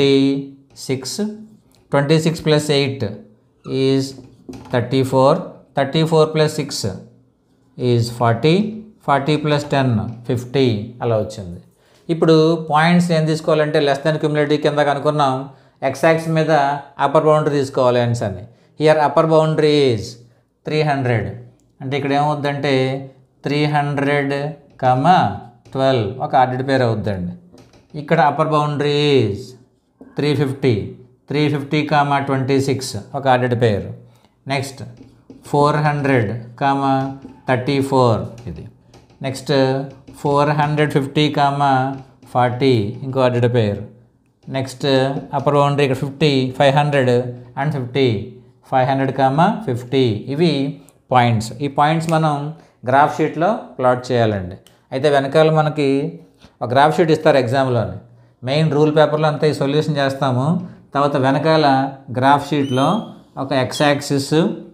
A: 26. 26 + 8 ఈజ్ 34. 34 + 6 ఈజ్ 40. 40 + 10 50 అలా వచ్చింది. ఇప్పుడు పాయింట్స్ ఏం తీసుకోవాలంటే లెస్ దాన్ క్యుములేటివ్ కింద అనుకున్నాం. ఎక్స్ యాక్సిస్ మీద అప్పర్ బౌండరీ తీసుకోవాలి ఆన్స్ అని. Here upper boundary is 300. అంటే ఇక్కడ ఏమవుద్దంటే 300, 12 ఒక ఆర్డర్డ్ పేర్ అవుద్దండి. ఇక్కడ అప్పర్ బౌండరీ ఈజ్ 350. 350, 26 ఒక ఆర్డర్డ్ పేర్. నెక్స్ట్ 400, 34 ఇది. నెక్స్ట్ 450, 40 ఇంకో ordered pair. Next upper boundary ఇక్కడ 50, 500 అండ్ 50. 500, 50 ఇవి పాయింట్స్. ఈ పాయింట్స్ మనం గ్రాఫ్ షీట్లో ప్లాట్ చేయాలండి. అయితే వెనకాల మనకి ఒక గ్రాఫ్ షీట్ ఇస్తారు ఎగ్జామ్లోని. మెయిన్ రూల్ పేపర్లో అంతా ఈ సొల్యూషన్ చేస్తాము. తర్వాత వెనకాల గ్రాఫ్ షీట్లో ఒక ఎక్స్ యాక్సిస్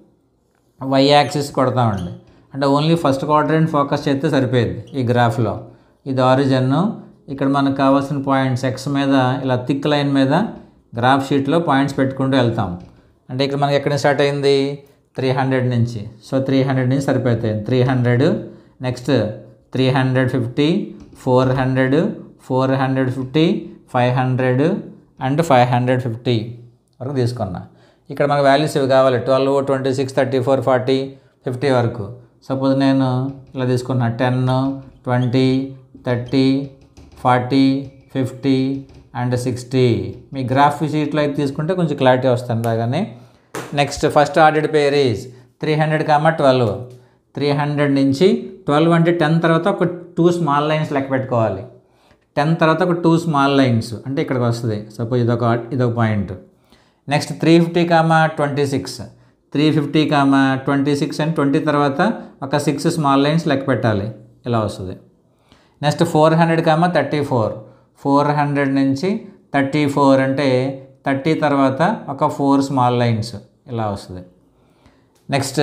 A: వై యాక్సిస్ కొడతామండి. అంటే ఓన్లీ ఫస్ట్ క్వాడ్రంట్ ఫోకస్ చేస్తే సరిపోయింది ఈ గ్రాఫ్లో. ఇది ఆరిజిన్. ఇక్కడ మనకు కావాల్సిన పాయింట్స్ ఎక్స్ మీద ఇలా థిక్ లైన్ మీద గ్రాఫ్ షీట్లో పాయింట్స్ పెట్టుకుంటూ వెళ్తాం. అంటే ఇక్కడ మనకి ఎక్కడ స్టార్ట్ అయింది 300 నుంచి. సో 300 నుంచి సరిపోతాయి. 300 నెక్స్ట్ 350, 400, 450, 500 అండ్ 550 వరకు తీసుకున్నా. ఇక్కడ మనకు వాల్యూస్ ఇవి కావాలి 12, 26, 34, 40, 50 వరకు. సపోజ్ నేను ఇలా తీసుకున్నా 10, 20, 30, 40, 50 అండ్ 60. మీ గ్రాఫ్ షీట్లో అయితే తీసుకుంటే కొంచెం క్లారిటీ వస్తుంది బాగానే. Next first ordered pair is 300, 12. 300 నుంచి 12 అంటే 10 తర్వాత ఒక 2 స్మాల్ లైన్స్ లెక్క పెట్టుకోవాలి. 10 తర్వాత ఒక 2 స్మాల్ లైన్స్ అంటే ఇక్కడికి వస్తుంది. సపోజ్ ఇదొక పాయింట్. నెక్స్ట్ 350, 26. 350, 26 అండ్ 20 తర్వాత ఒక 6 స్మాల్ లైన్స్ లెక్క పెట్టాలి. ఇలా వస్తుంది. నెక్స్ట్ 400, 34. 400 నుంచి 34 అంటే 30 తర్వాత ఒక 4 స్మాల్ లైన్స్ ఇలా వస్తుంది. నెక్స్ట్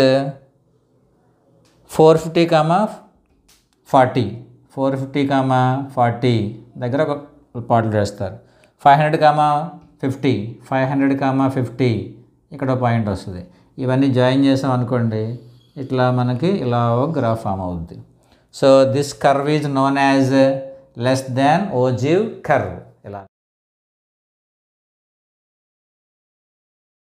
A: 450, 40. 450, 40 దగ్గర ఒక పాటలు వేస్తారు. 500, 50. 500, 50 ఇక్కడ పాయింట్ వస్తుంది. ఇవన్నీ జాయిన్ చేసాం అనుకోండి ఇట్లా మనకి ఇలా ఒక గ్రాఫ్ ఫామ్ అవుద్ది. So this curve is known as less than ogive curve.